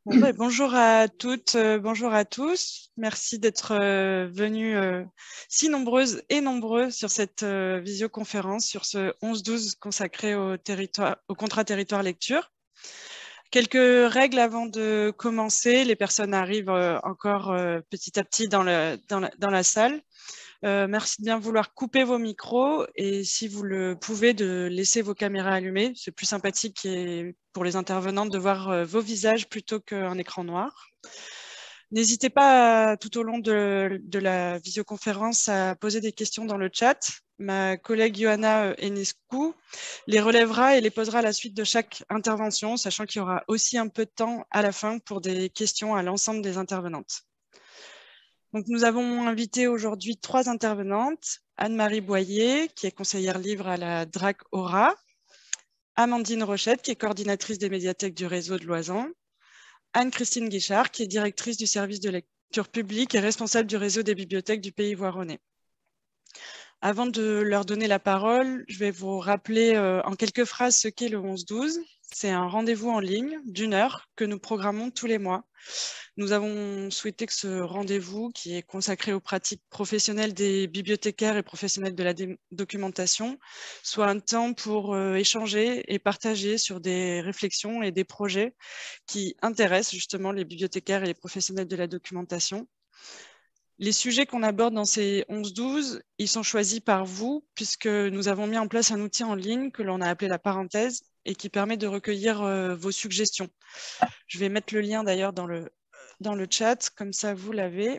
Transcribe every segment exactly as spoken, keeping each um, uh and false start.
Bon, ben, bonjour à toutes, euh, bonjour à tous. Merci d'être euh, venus euh, si nombreuses et nombreux sur cette euh, visioconférence, sur ce onze douze consacré au, territoire, au contrat territoire lecture. Quelques règles avant de commencer. Les personnes arrivent euh, encore euh, petit à petit dans, le, dans, la, dans la salle. Euh, merci de bien vouloir couper vos micros et si vous le pouvez, de laisser vos caméras allumées. C'est plus sympathique et pour les intervenantes de voir euh, vos visages plutôt qu'un écran noir. N'hésitez pas tout au long de, de la visioconférence à poser des questions dans le chat. Ma collègue Johanna Enescu les relèvera et les posera à la suite de chaque intervention, sachant qu'il y aura aussi un peu de temps à la fin pour des questions à l'ensemble des intervenantes. Donc, nous avons invité aujourd'hui trois intervenantes. Anne-Marie Boyer, qui est conseillère livre à la D R A C Aura. Amandine Rochette, qui est coordinatrice des médiathèques du réseau de Loisan. Anne-Christine Guichard, qui est directrice du service de lecture publique et responsable du réseau des bibliothèques du Pays Voironnais. Avant de leur donner la parole, je vais vous rappeler euh, en quelques phrases ce qu'est le onze douze. C'est un rendez-vous en ligne d'une heure que nous programmons tous les mois. Nous avons souhaité que ce rendez-vous, qui est consacré aux pratiques professionnelles des bibliothécaires et professionnels de la documentation, soit un temps pour euh, échanger et partager sur des réflexions et des projets qui intéressent justement les bibliothécaires et les professionnels de la documentation. Les sujets qu'on aborde dans ces onze douze, ils sont choisis par vous, puisque nous avons mis en place un outil en ligne que l'on a appelé la parenthèse et qui permet de recueillir euh, vos suggestions. Je vais mettre le lien d'ailleurs dans le, dans le chat, comme ça vous l'avez.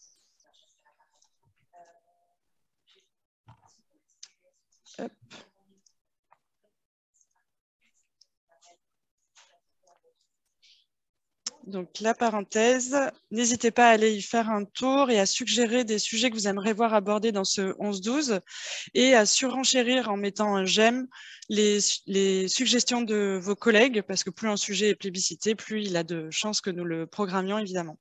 Hop. Donc la parenthèse, n'hésitez pas à aller y faire un tour et à suggérer des sujets que vous aimeriez voir abordés dans ce onze douze et à surenchérir en mettant un j'aime les, les suggestions de vos collègues, parce que plus un sujet est plébiscité, plus il a de chances que nous le programmions évidemment.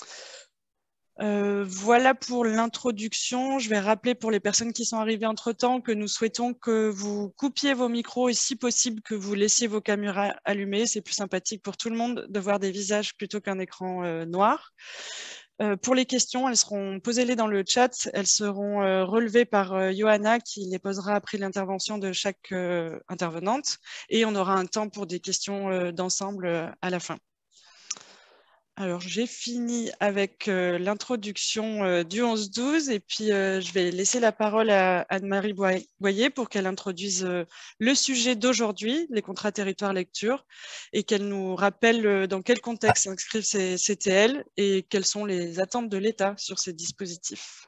Euh, voilà pour l'introduction. Je vais rappeler pour les personnes qui sont arrivées entre-temps que nous souhaitons que vous coupiez vos micros et si possible que vous laissiez vos caméras allumées. C'est plus sympathique pour tout le monde de voir des visages plutôt qu'un écran euh, noir. Euh, pour les questions, elles seront posées-les dans le chat. Elles seront euh, relevées par euh, Johanna qui les posera après l'intervention de chaque euh, intervenante. Et on aura un temps pour des questions euh, d'ensemble euh, à la fin. Alors, j'ai fini avec euh, l'introduction euh, du onze douze et puis euh, je vais laisser la parole à Anne-Marie Boyer pour qu'elle introduise euh, le sujet d'aujourd'hui, les contrats territoire lecture, et qu'elle nous rappelle euh, dans quel contexte s'inscrivent ces C T L et quelles sont les attentes de l'État sur ces dispositifs.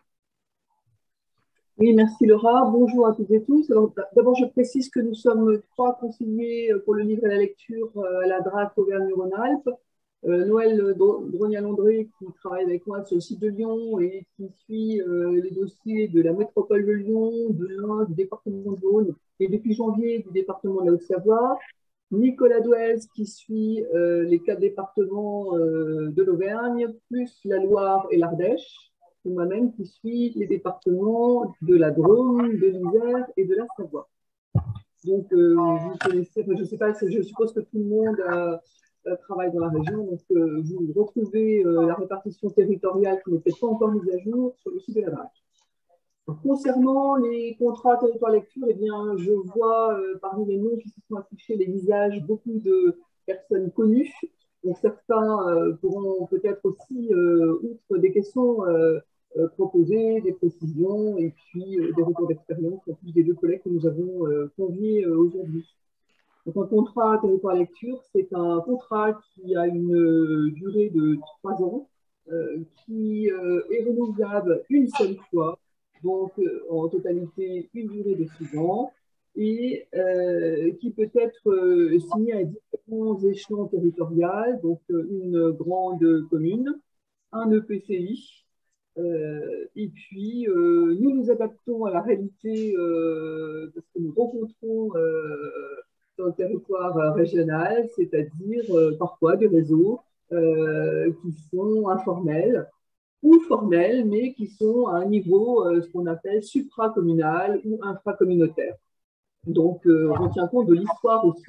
Oui, merci Laura. Bonjour à toutes et tous. D'abord, je précise que nous sommes trois conseillers pour le livre et la lecture à la D R A C Auvergne-Rhône-Alpes. Euh, Noël Drognan-André qui travaille avec moi sur le site de Lyon et qui suit euh, les dossiers de la métropole de Lyon, de l'Ain, du département de Rhône et depuis janvier du département de la Haute-Savoie. Nicolas Douez qui suit euh, les quatre départements euh, de l'Auvergne, plus la Loire et l'Ardèche. Et moi-même qui suis les départements de la Drôme, de l'Isère et de la Savoie. Donc, euh, vous connaissez, je ne sais pas, je suppose que tout le monde a, a travaille dans la région, donc euh, vous retrouvez euh, la répartition territoriale qui n'est peut-être pas encore mise à jour sur le site de la D R A C. Concernant les contrats territoire lecture, eh bien, je vois euh, parmi les noms qui se sont affichés les visages beaucoup de personnes connues. Donc, certains euh, pourront peut-être aussi, euh, outre des questions, euh, euh, proposer des précisions et puis euh, des retours d'expérience, en plus des deux collègues que nous avons euh, conviés euh, aujourd'hui. Donc, un contrat territoire lecture, c'est un contrat qui a une euh, durée de trois ans, euh, qui euh, est renouvelable une seule fois, donc euh, en totalité une durée de six ans, et euh, qui peut être euh, signé à différents échelons territoriaux, donc euh, une grande commune, un E P C I, euh, et puis euh, nous nous adaptons à la réalité euh, de ce que nous rencontrons euh, dans le territoire régional, c'est-à-dire euh, parfois des réseaux euh, qui sont informels ou formels, mais qui sont à un niveau, euh, ce qu'on appelle supracommunal ou infracommunautaire. Donc, euh, on tient compte de l'histoire aussi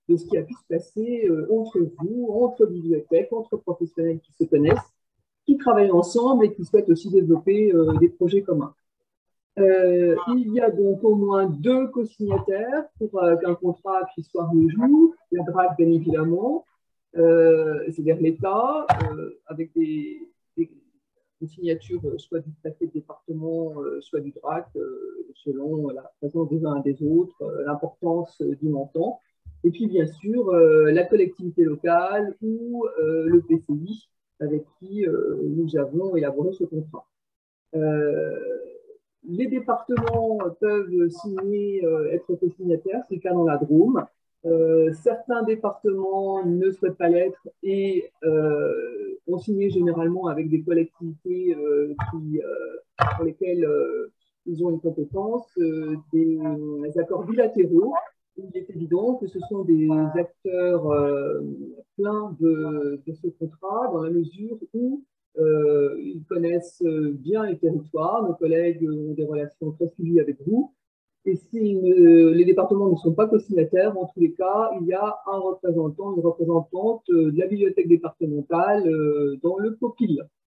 de ce qui a pu se passer euh, entre vous, entre bibliothèques, entre professionnels qui se connaissent, qui travaillent ensemble et qui souhaitent aussi développer euh, des projets communs. Euh, il y a donc au moins deux co-signataires pour euh, qu'un contrat puisse voir le jour. La DRAC, bien évidemment, euh, c'est-à-dire l'État, euh, avec des, des, des signatures soit du préfet de département, euh, soit du DRAC, euh, selon la présence des uns et des autres, euh, l'importance euh, du montant. Et puis, bien sûr, euh, la collectivité locale ou euh, le P C I, avec qui euh, nous avons élaboré ce contrat. Euh, Les départements peuvent signer, euh, être co-signataires, c'est le cas dans la Drôme. Euh, certains départements ne souhaitent pas l'être et euh, ont signé généralement avec des collectivités euh, qui, euh, pour lesquelles euh, ils ont une compétence, euh, des, des accords bilatéraux. Il est évident que ce sont des acteurs euh, pleins de, de ce contrat dans la mesure où Euh, ils connaissent bien les territoires, nos collègues ont des relations très suivies avec vous. Et si euh, les départements ne sont pas co-signataires, en tous les cas, il y a un représentant, une représentante euh, de la bibliothèque départementale euh, dans le COPIL.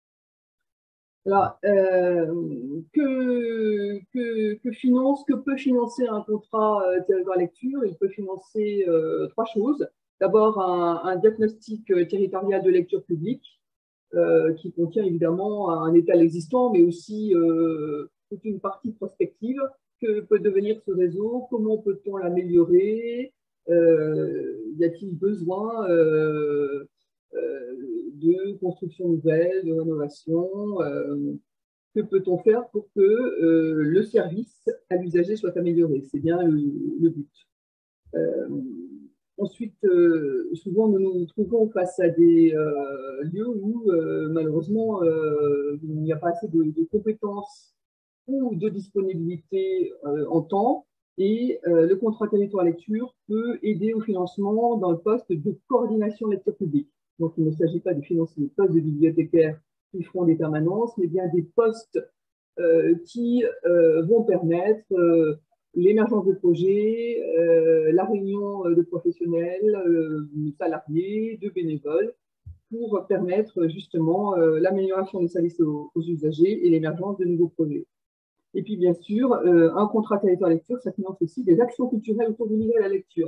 Alors, euh, que, que, que finance, que peut financer un contrat euh, territoire lecture? Il peut financer euh, trois choses. D'abord, un, un diagnostic territorial de lecture publique, Euh, qui contient évidemment un étal existant, mais aussi euh, toute une partie prospective. Que peut devenir ce réseau? Comment peut-on l'améliorer? euh, Y a-t-il besoin euh, euh, de construction nouvelle, de rénovation? euh, Que peut-on faire pour que euh, le service à l'usager soit amélioré? C'est bien le, le but. Euh, Ensuite, euh, souvent, nous nous trouvons face à des euh, lieux où, euh, malheureusement, euh, il n'y a pas assez de, de compétences ou de disponibilité euh, en temps. Et euh, le contrat territoire lecture peut aider au financement dans le poste de coordination lecture publique. Donc, il ne s'agit pas de financer des postes de bibliothécaires qui feront des permanences, mais bien des postes euh, qui euh, vont permettre euh, l'émergence de projets, euh, la réunion de professionnels, euh, salariés, de bénévoles, pour permettre justement euh, l'amélioration des services aux, aux usagers et l'émergence de nouveaux projets. Et puis bien sûr, euh, un contrat territoire lecture, ça finance aussi des actions culturelles autour du livre et de la lecture.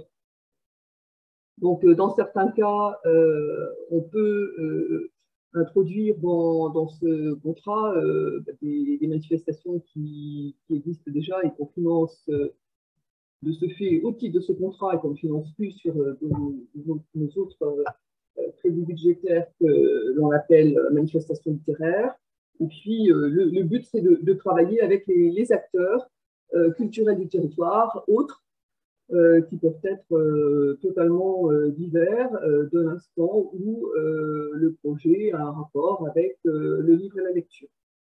Donc euh, dans certains cas, euh, on peut euh, introduire dans, dans ce contrat euh, des, des manifestations qui, qui existent déjà et qu'on finance euh, de ce fait au titre de ce contrat et qu'on ne finance plus sur euh, nos, nos autres euh, crédits budgétaires que l'on appelle manifestations littéraires. Et puis euh, le, le but, c'est de, de travailler avec les, les acteurs euh, culturels du territoire, autres, Euh, qui peuvent être euh, totalement euh, divers euh, de l'instant où euh, le projet a un rapport avec euh, le livre et la lecture.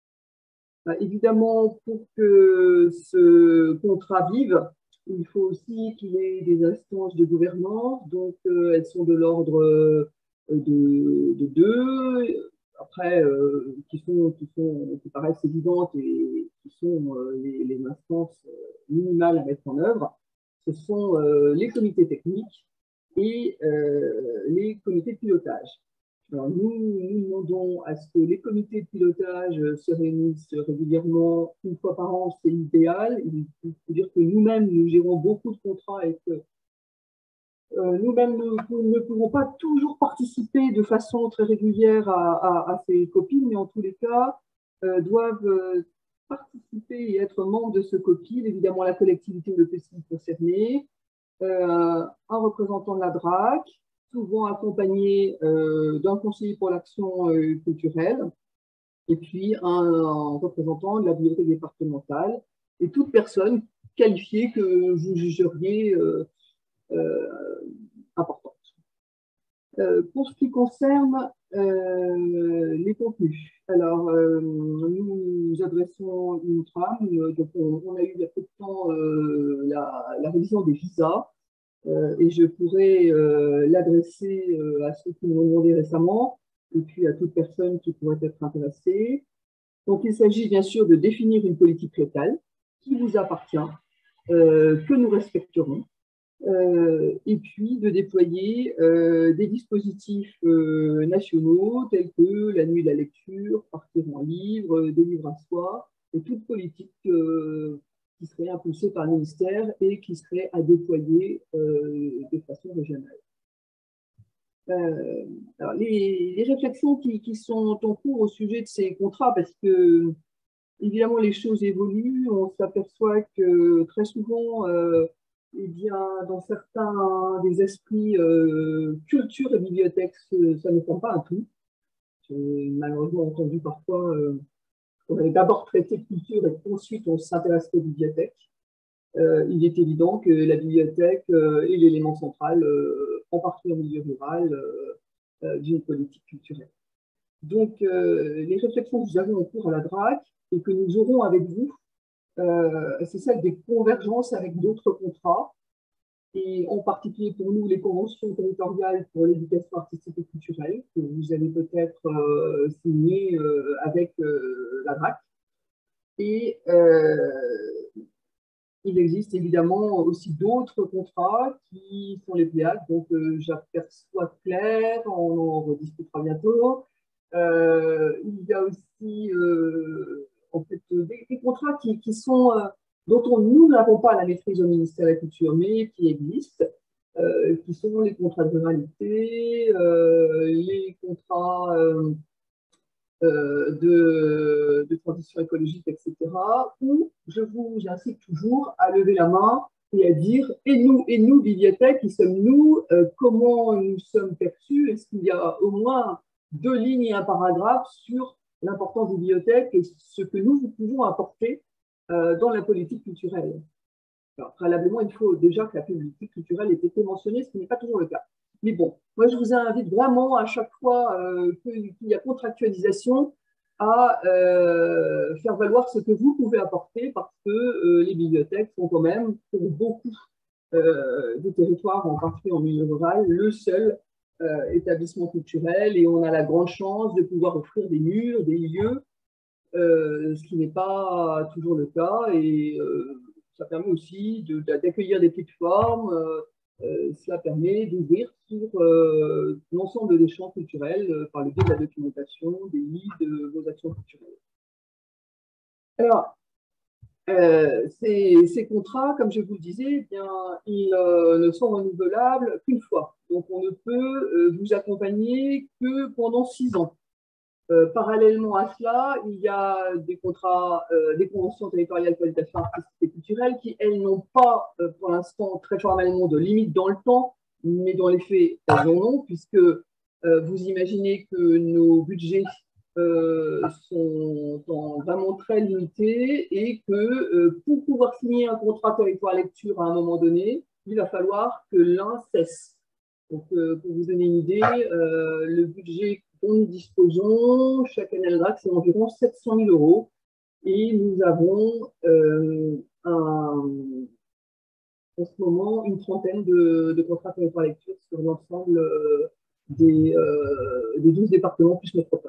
Bah, évidemment, pour que ce contrat vive, il faut aussi qu'il y ait des instances de gouvernance, donc euh, elles sont de l'ordre euh, de, de deux, après euh, qui, sont, qui, sont, qui paraissent évidentes et qui sont euh, les, les instances minimales à mettre en œuvre. Ce sont euh, les comités techniques et euh, les comités de pilotage. Alors, nous, nous demandons à ce que les comités de pilotage se réunissent régulièrement une fois par an, c'est l'idéal. Il faut dire que nous-mêmes, nous gérons beaucoup de contrats et que euh, nous-mêmes, nous, nous ne pouvons pas toujours participer de façon très régulière à, à, à ces copines, mais en tous les cas, euh, doivent euh, participer et être membres de ce copil, évidemment la collectivité ou le P C I concerné, euh, un représentant de la DRAC, souvent accompagné euh, d'un conseiller pour l'action euh, culturelle, et puis un, un représentant de la bibliothèque départementale, et toute personne qualifiée que vous jugeriez euh, euh, importante. Euh, pour ce qui concerne euh, les contenus, alors euh, nous, nous adressons une trame, donc on, on a eu il y a peu de temps euh, la, la révision des visas euh, et je pourrais euh, l'adresser euh, à ceux qui nous l'ont demandé récemment et puis à toute personne qui pourrait être intéressée. Donc il s'agit bien sûr de définir une politique locale qui vous appartient, euh, que nous respecterons. euh, et puis de déployer euh, des dispositifs euh, nationaux tels que la nuit de la lecture, partir en livre, des livres à soi, et toute politique euh, qui serait impulsée par le ministère et qui serait à déployer euh, de façon régionale. Euh, alors les, les réflexions qui, qui sont en cours au sujet de ces contrats, parce que évidemment les choses évoluent, on s'aperçoit que très souvent, euh, eh bien, dans certains des esprits, euh, culture et bibliothèque, ça ne forme pas un tout. J'ai malheureusement entendu parfois euh, qu'on avait d'abord traité de culture et qu'ensuite on s'intéresse aux bibliothèques. Euh, il est évident que la bibliothèque euh, est l'élément central, euh, en particulier en milieu rural, euh, euh, d'une politique culturelle. Donc, euh, les réflexions que nous avons en cours à la D R A C et que nous aurons avec vous, euh, c'est celle des convergences avec d'autres contrats, et en particulier pour nous, les conventions territoriales pour l'éducation artistique et culturelle, que vous avez peut-être euh, signées euh, avec euh, la D R A C. Et euh, il existe évidemment aussi d'autres contrats qui sont les P L E A C, donc euh, j'aperçois clair, on en rediscutera bientôt. Euh, il y a aussi euh, en fait, des, des contrats qui, qui sont, euh, dont on, nous n'avons pas la maîtrise au ministère de la Culture, mais qui existent, euh, qui sont les contrats de ruralité, euh, les contrats euh, euh, de, de transition écologique, et cetera, où je vous incite toujours à lever la main et à dire « et nous, et nous, bibliothèques, qui sommes-nous, euh, comment nous sommes perçus, est-ce qu'il y a au moins deux lignes et un paragraphe sur l'importance des bibliothèques et ce que nous, nous pouvons apporter euh, dans la politique culturelle ». Alors, préalablement, il faut déjà que la politique culturelle ait été mentionnée, ce qui n'est pas toujours le cas. Mais bon, moi, je vous invite vraiment à chaque fois euh, qu'il y a contractualisation à euh, faire valoir ce que vous pouvez apporter parce que euh, les bibliothèques sont quand même, pour beaucoup euh, de territoires, en particulier en milieu rural, le seul euh, établissement culturel et on a la grande chance de pouvoir offrir des murs, des lieux, euh, ce qui n'est pas toujours le cas et euh, ça permet aussi d'accueillir de, des petites formes. Euh, euh, cela permet d'ouvrir sur euh, l'ensemble des champs culturels euh, par le biais de la documentation, des livres, de vos actions culturelles. Alors, euh, ces, ces contrats, comme je vous le disais, eh bien, ils euh, ne sont renouvelables qu'une fois. Donc, on ne peut euh, vous accompagner que pendant six ans. Euh, parallèlement à cela, il y a des contrats, euh, des conventions territoriales pour l'éducation artistique et culturelle qui, elles, n'ont pas euh, pour l'instant très formellement de limite dans le temps, mais dans les faits, elles en ont, puisque euh, vous imaginez que nos budgets euh, sont en, vraiment très limités et que euh, pour pouvoir signer un contrat territoire lecture à un moment donné, il va falloir que l'un cesse. Donc, euh, pour vous donner une idée, euh, le budget dont nous disposons chaque année à la D R A C, c'est environ sept cent mille euros. Et nous avons euh, un, en ce moment une trentaine de, de contrats territoire lecture sur l'ensemble euh, des, euh, des douze départements plus métropole.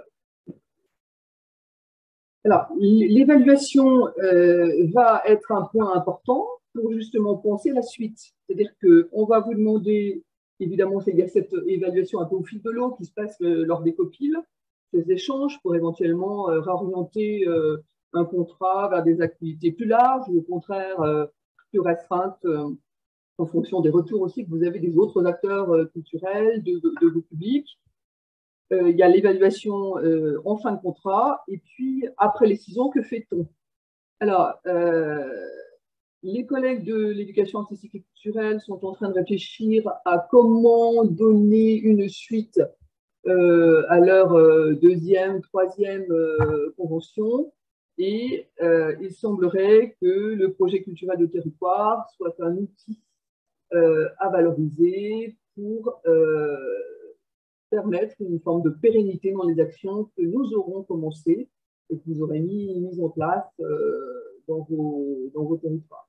Alors, l'évaluation euh, va être un point important pour justement penser la suite. C'est-à-dire qu'on va vous demander, évidemment, il y a cette évaluation un peu au fil de l'eau qui se passe euh, lors des copiles, ces échanges pour éventuellement euh, réorienter euh, un contrat vers des activités plus larges ou au contraire euh, plus restreintes euh, en fonction des retours aussi que vous avez des autres acteurs euh, culturels, de, de, de vos publics. Euh, il y a l'évaluation euh, en fin de contrat, et puis après les six ans, que fait-on? Alors, euh, les collègues de l'éducation artistique et culturelle sont en train de réfléchir à comment donner une suite euh, à leur euh, deuxième, troisième euh, convention, et euh, il semblerait que le projet culturel de territoire soit un outil euh, à valoriser pour euh, permettre une forme de pérennité dans les actions que nous aurons commencées et que vous aurez mis, mis en place euh, dans, vos, dans vos territoires.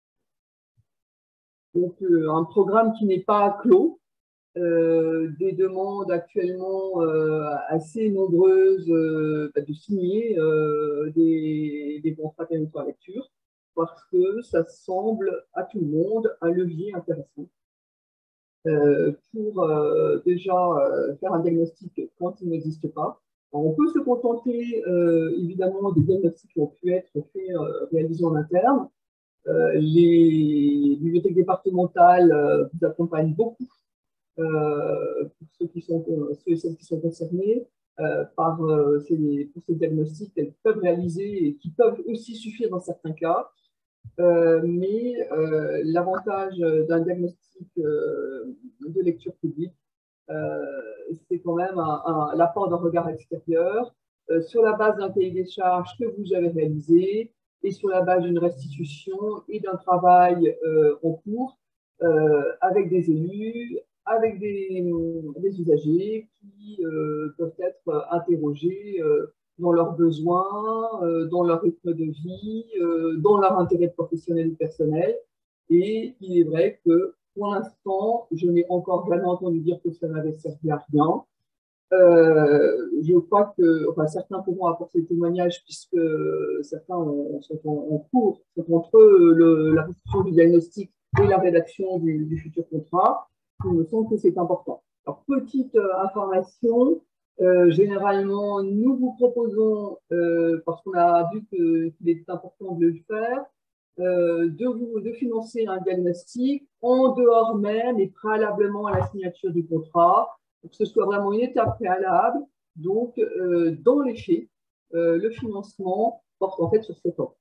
Donc, euh, un programme qui n'est pas clos, euh, des demandes actuellement euh, assez nombreuses euh, de signer euh, des, des contrats territoire lecture. parce que ça semble à tout le monde un levier intéressant euh, pour euh, déjà euh, faire un diagnostic quand il n'existe pas. Alors, on peut se contenter euh, évidemment des diagnostics qui ont pu être faits, euh, réalisés en interne. Euh, les bibliothèques départementales euh, vous accompagnent beaucoup euh, pour ceux, qui sont, ceux et celles qui sont concernés euh, par euh, ces, pour ces diagnostics qu'elles peuvent réaliser et qui peuvent aussi suffire dans certains cas. Euh, mais euh, l'avantage d'un diagnostic euh, de lecture publique, euh, c'est quand même l'apport d'un regard extérieur euh, sur la base d'un cahier des charges que vous avez réalisé et sur la base d'une restitution et d'un travail euh, en cours euh, avec des élus, avec des, des usagers qui euh, peuvent être interrogés euh, dans leurs besoins, euh, dans leur rythme de vie, euh, dans leur intérêt professionnel ou personnel. Et il est vrai que pour l'instant, je n'ai encore jamais entendu dire que ça n'avait servi à rien. Euh, je crois que enfin, certains pourront apporter des témoignages puisque certains ont, sont en, en cours, sont entre le, la restitution du diagnostic et la rédaction du, du futur contrat. Il me semble que c'est important. Alors, petite euh, information, euh, généralement, nous vous proposons, euh, parce qu'on a vu qu'il est important de le faire, euh, de, vous, de financer un diagnostic en dehors même et préalablement à la signature du contrat, pour que ce soit vraiment une étape préalable. Donc, euh, dans les faits, euh, le financement porte en fait sur sept ans.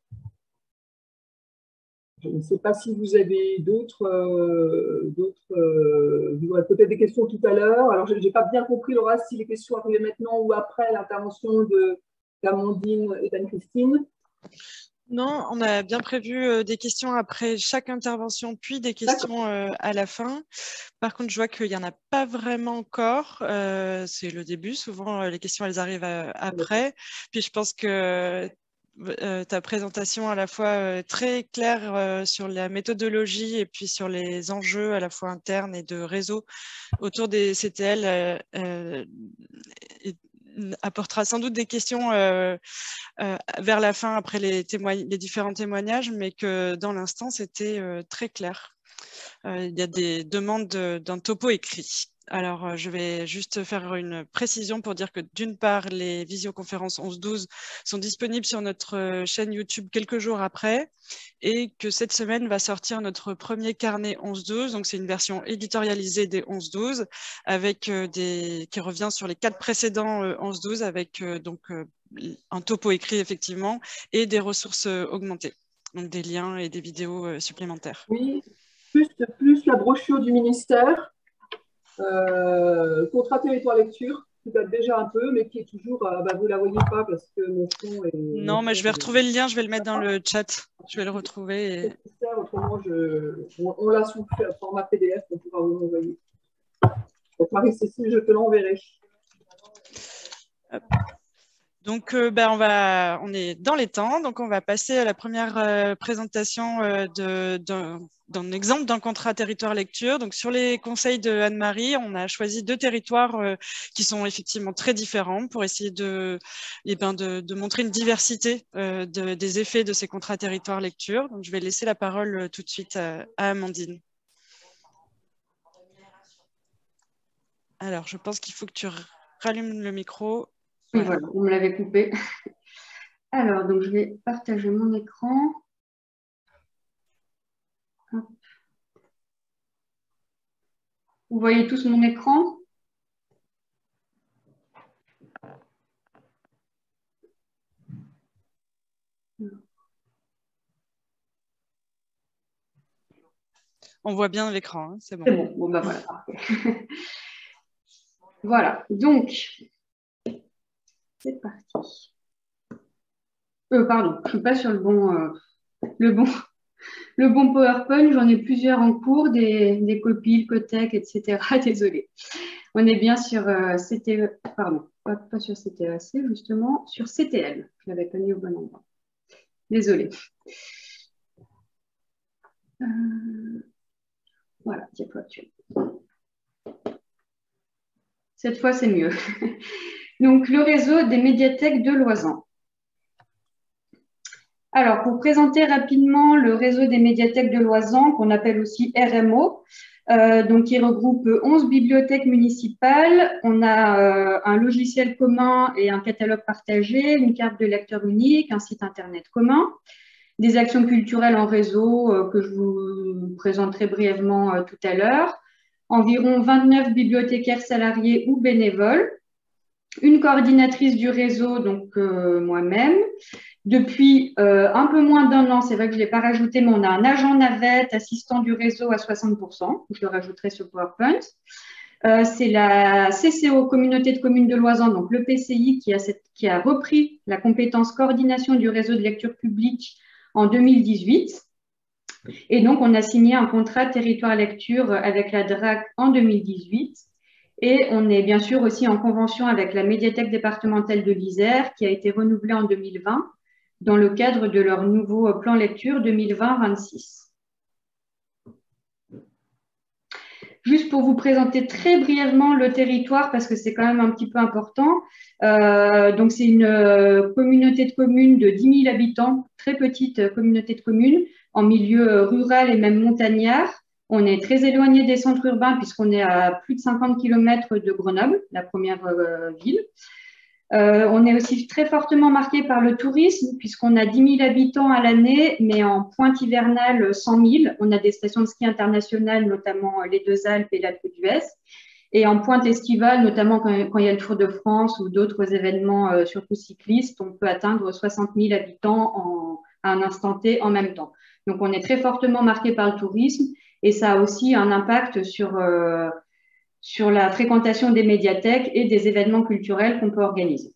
Je ne sais pas si vous avez d'autres, euh, euh, vous aurez peut-être des questions tout à l'heure. Alors, je n'ai pas bien compris, Laura, si les questions arrivaient maintenant ou après l'intervention d'Amandine et d'Anne-Christine. Non, on a bien prévu euh, des questions après chaque intervention, puis des questions euh, à la fin. Par contre, je vois qu'il n'y en a pas vraiment encore. Euh, c'est le début. Souvent, les questions, elles arrivent à, après. Puis, je pense que euh, ta présentation à la fois euh, très claire euh, sur la méthodologie et puis sur les enjeux à la fois internes et de réseau autour des C T L euh, euh, et, apportera sans doute des questions euh, euh, vers la fin après les, les différents témoignages, mais que dans l'instant, c'était euh, très clair. Euh, il y a des demandes d'un topo écrit. Alors, euh, je vais juste faire une précision pour dire que d'une part, les visioconférences onze douze sont disponibles sur notre chaîne YouTube quelques jours après et que cette semaine va sortir notre premier carnet onze douze. Donc, c'est une version éditorialisée des onze douze avec euh, des qui revient sur les quatre précédents euh, onze douze avec euh, donc euh, un topo écrit effectivement et des ressources euh, augmentées, donc des liens et des vidéos euh, supplémentaires. Oui. Plus, plus la brochure du ministère, euh, contrat territoire lecture, qui date déjà un peu, mais qui est toujours, euh, bah, vous ne la voyez pas parce que mon fond est... Non, mon mais fond je vais est... retrouver le lien, je vais le mettre dans le chat. Je vais le retrouver. Et... Autrement, je... on, on l'a sous format P D F, on pourra vous l'envoyer. Donc, Marie-Cécile, je te l'enverrai. Donc, euh, ben, on, va, on est dans les temps, donc on va passer à la première euh, présentation euh, d'un exemple d'un contrat territoire lecture. Donc, sur les conseils de Anne-Marie, on a choisi deux territoires euh, qui sont effectivement très différents pour essayer de, eh ben, de, de montrer une diversité euh, de, des effets de ces contrats territoire lecture. Donc, je vais laisser la parole euh, tout de suite à, à Amandine. Alors, je pense qu'il faut que tu rallumes le micro. Oui, voilà, vous me l'avez coupé. Alors, donc je vais partager mon écran. Hop. Vous voyez tous mon écran? On voit bien l'écran, hein, c'est bon. C'est bon, bon ben voilà, parfait. Voilà, donc, c'est parti. Euh, pardon, je ne suis pas sur le bon, euh, le bon, le bon PowerPoint, j'en ai plusieurs en cours, des, des copies, le Cotec, et cetera. Désolée. On est bien sur euh, C T E, pardon, pas, pas sur C T E A C, justement, sur C T L. Je l'avais pas mis au bon endroit. Désolée. Euh, voilà, diapo actuelle. Cette fois, c'est mieux. Donc, le réseau des médiathèques de Loisan. Alors, pour présenter rapidement le réseau des médiathèques de Loisan, qu'on appelle aussi R M O, euh, donc qui regroupe onze bibliothèques municipales. On a euh, un logiciel commun et un catalogue partagé, une carte de lecteur unique, un site internet commun, des actions culturelles en réseau euh, que je vous présenterai brièvement euh, tout à l'heure, environ vingt-neuf bibliothécaires salariés ou bénévoles, une coordinatrice du réseau, donc euh, moi-même. Depuis euh, un peu moins d'un an, c'est vrai que je ne l'ai pas rajouté, mais on a un agent navette, assistant du réseau à soixante pour cent, je le rajouterai sur PowerPoint. Euh, c'est la C C O, Communauté de communes de Loisan, donc le P C I, qui a, cette, qui a repris la compétence coordination du réseau de lecture publique en deux mille dix-huit. Et donc, on a signé un contrat territoire lecture avec la D R A C en deux mille dix-huit. Et on est bien sûr aussi en convention avec la médiathèque départementale de l'Isère, qui a été renouvelée en deux mille vingt dans le cadre de leur nouveau plan lecture deux mille vingt vingt-six. Juste pour vous présenter très brièvement le territoire, parce que c'est quand même un petit peu important. Euh, donc, c'est une euh, communauté de communes de dix mille habitants, très petite communauté de communes, en milieu rural et même montagnard. On est très éloigné des centres urbains puisqu'on est à plus de cinquante kilomètres de Grenoble, la première euh, ville. Euh, on est aussi très fortement marqué par le tourisme puisqu'on a dix mille habitants à l'année, mais en pointe hivernale cent mille. On a des stations de ski internationales, notamment les Deux Alpes et l'Alpe d'Huez. Et en pointe estivale, notamment quand, quand il y a le Tour de France ou d'autres événements, euh, surtout cyclistes, on peut atteindre soixante mille habitants en, à un instant T en même temps. Donc, on est très fortement marqué par le tourisme et ça a aussi un impact sur, euh, sur la fréquentation des médiathèques et des événements culturels qu'on peut organiser.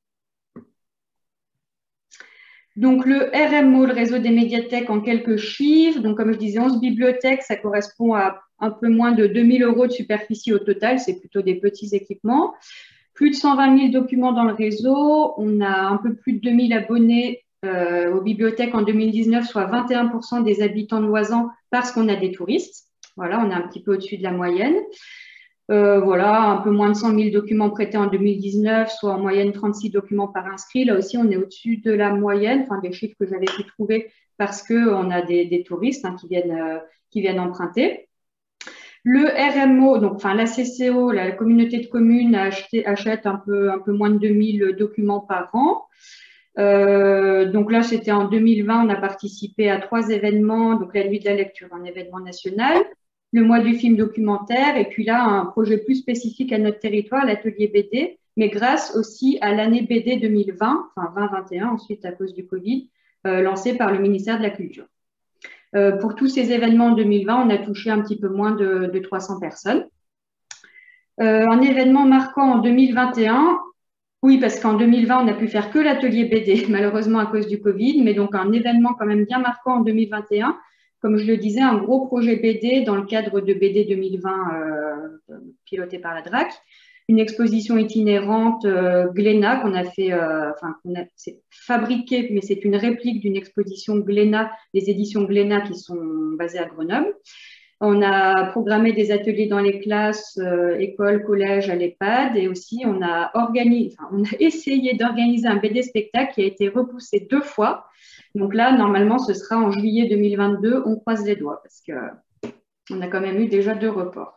Donc, le R M O, le réseau des médiathèques, en quelques chiffres. Donc, comme je disais, onze bibliothèques, ça correspond à un peu moins de deux mille euros de superficie au total. C'est plutôt des petits équipements. Plus de cent vingt mille documents dans le réseau. On a un peu plus de deux mille abonnés euh, aux bibliothèques en deux mille dix-neuf, soit vingt et un pour cent des habitants de Loisan parce qu'on a des touristes. Voilà, on est un petit peu au-dessus de la moyenne. Euh, voilà, un peu moins de cent mille documents prêtés en deux mille dix-neuf, soit en moyenne trente-six documents par inscrit. Là aussi, on est au-dessus de la moyenne, enfin des chiffres que j'avais pu trouver parce qu'on a des, des touristes hein, qui, viennent, euh, qui viennent emprunter. Le R M O, donc enfin la C C O, la communauté de communes, a acheté, achète un peu, un peu moins de deux mille documents par an. Euh, donc là, c'était en deux mille vingt, on a participé à trois événements, donc la nuit de la lecture, un événement national, le mois du film documentaire, et puis là, un projet plus spécifique à notre territoire, l'atelier B D, mais grâce aussi à l'année B D deux mille vingt, enfin vingt vingt et un, ensuite à cause du Covid, euh, lancé par le ministère de la Culture. Euh, pour tous ces événements en deux mille vingt, on a touché un petit peu moins de, de trois cents personnes. Euh, un événement marquant en deux mille vingt et un, oui, parce qu'en deux mille vingt, on n'a pu faire que l'atelier B D, malheureusement à cause du Covid, mais donc un événement quand même bien marquant en deux mille vingt et un. Comme je le disais, un gros projet B D dans le cadre de B D deux mille vingt euh, piloté par la D R A C. Une exposition itinérante euh, Glénat qu'on a fait, euh, enfin, qu'on a fabriquée, mais c'est une réplique d'une exposition Glénat, des éditions Glénat qui sont basées à Grenoble. On a programmé des ateliers dans les classes, euh, écoles, collèges, à l'EHPAD, et aussi on a organisé, enfin, on a essayé d'organiser un B D spectacle qui a été repoussé deux fois. Donc là, normalement, ce sera en juillet deux mille vingt-deux. On croise les doigts parce que on a quand même eu déjà deux reports.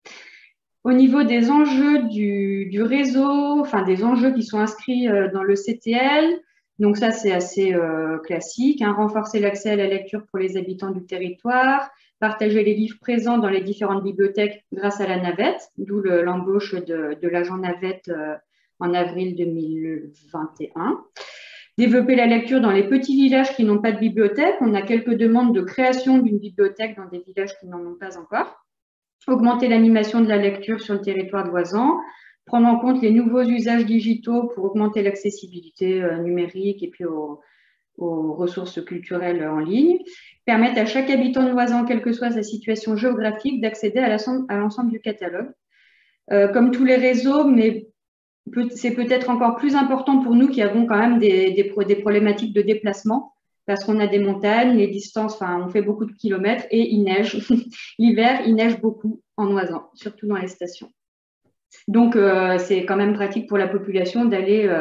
Au niveau des enjeux du, du réseau, enfin des enjeux qui sont inscrits euh, dans le C T L, donc ça c'est assez euh, classique, hein, renforcer l'accès à la lecture pour les habitants du territoire, partager les livres présents dans les différentes bibliothèques grâce à la navette, d'où l'embauche de, de l'agent navette euh, en avril deux mille vingt et un. Développer la lecture dans les petits villages qui n'ont pas de bibliothèque. On a quelques demandes de création d'une bibliothèque dans des villages qui n'en ont pas encore. Augmenter l'animation de la lecture sur le territoire de Loisan. Prendre en compte les nouveaux usages digitaux pour augmenter l'accessibilité euh, numérique et puis aux, aux ressources culturelles en ligne. Permettre à chaque habitant de Loisan, quelle que soit sa situation géographique, d'accéder à l'ensemble du catalogue. Euh, comme tous les réseaux, mais c'est peut-être encore plus important pour nous qui avons quand même des, des, des problématiques de déplacement parce qu'on a des montagnes, les distances, enfin, on fait beaucoup de kilomètres et il neige. L'hiver, il neige beaucoup en Loisan, surtout dans les stations. Donc, euh, c'est quand même pratique pour la population d'aller euh,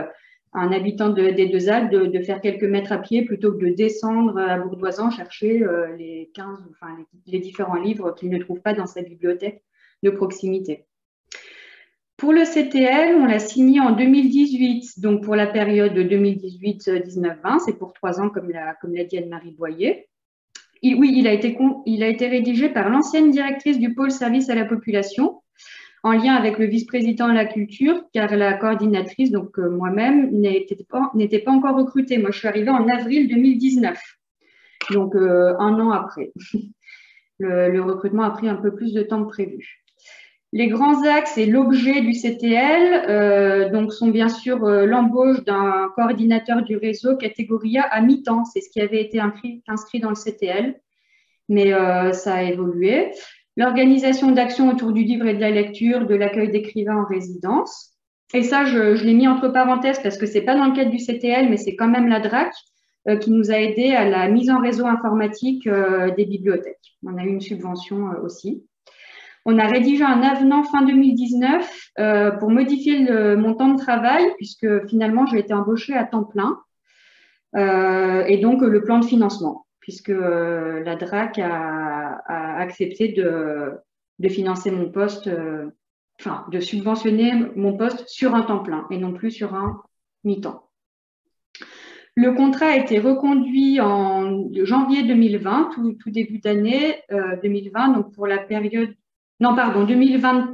un habitant de, des Deux-Alpes de, de faire quelques mètres à pied plutôt que de descendre à Bourdoisan chercher euh, les quinze, enfin les, les différents livres qu'il ne trouve pas dans sa bibliothèque de proximité. Pour le C T L, on l'a signé en deux mille dix-huit, donc pour la période deux mille dix-huit dix-neuf vingt, c'est pour trois ans comme l'a comme l'a dit Anne-Marie Boyer. Il, oui, il a, été, il a été rédigé par l'ancienne directrice du pôle service à la population, en lien avec le vice-président de la culture, car la coordinatrice, donc euh, moi-même, n'était pas, n'était pas encore recrutée. Moi, je suis arrivée en avril deux mille dix-neuf, donc euh, un an après. Le, le recrutement a pris un peu plus de temps que prévu. Les grands axes et l'objet du C T L euh, donc sont bien sûr euh, l'embauche d'un coordinateur du réseau catégorie A à mi-temps. C'est ce qui avait été inscrit, inscrit dans le C T L, mais euh, ça a évolué. L'organisation d'actions autour du livre et de la lecture, de l'accueil d'écrivains en résidence. Et ça, je, je l'ai mis entre parenthèses parce que c'est pas dans le cadre du C T L, mais c'est quand même la D R A C euh, qui nous a aidé à la mise en réseau informatique euh, des bibliothèques. On a eu une subvention euh, aussi. On a rédigé un avenant fin deux mille dix-neuf euh, pour modifier le, mon temps de travail, puisque finalement, j'ai été embauchée à temps plein, euh, et donc le plan de financement, puisque euh, la D R A C a, a accepté de, de financer mon poste, euh, enfin, de subventionner mon poste sur un temps plein et non plus sur un mi-temps. Le contrat a été reconduit en janvier deux mille vingt, tout, tout début d'année euh, deux mille vingt, donc pour la période Non, pardon, deux mille vingt,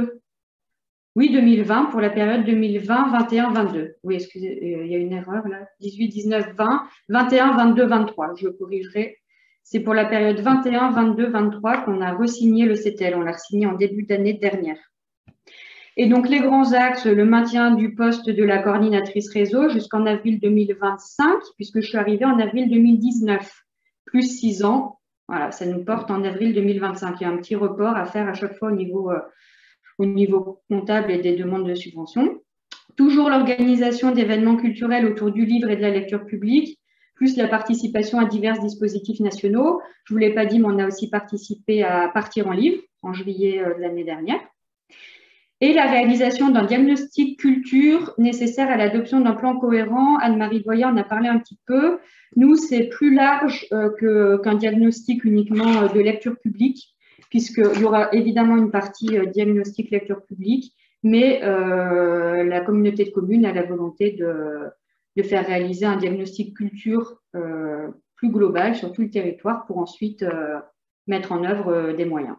oui, deux mille vingt, pour la période deux mille vingt, vingt et un, vingt-deux. Oui, excusez, il y a une erreur là. dix-huit, dix-neuf, vingt, vingt et un, vingt-deux, vingt-trois. Je corrigerai. C'est pour la période vingt et un, vingt-deux, vingt-trois qu'on a re-signé le C T L. On l'a signé en début d'année dernière. Et donc, les grands axes, le maintien du poste de la coordinatrice réseau jusqu'en avril deux mille vingt-cinq, puisque je suis arrivée en avril deux mille dix-neuf, plus six ans. Voilà, ça nous porte en avril deux mille vingt-cinq. Il y a un petit report à faire à chaque fois au niveau, euh, au niveau comptable et des demandes de subvention. Toujours l'organisation d'événements culturels autour du livre et de la lecture publique, plus la participation à divers dispositifs nationaux. Je ne vous l'ai pas dit, mais on a aussi participé à Partir en livre en juillet euh, de l'année dernière. Et la réalisation d'un diagnostic culture nécessaire à l'adoption d'un plan cohérent. Anne-Marie Boyer en a parlé un petit peu. Nous, c'est plus large euh, que, qu'un diagnostic uniquement euh, de lecture publique, puisqu'il y aura évidemment une partie euh, diagnostic lecture publique, mais euh, la communauté de communes a la volonté de, de faire réaliser un diagnostic culture euh, plus global sur tout le territoire pour ensuite euh, mettre en œuvre euh, des moyens.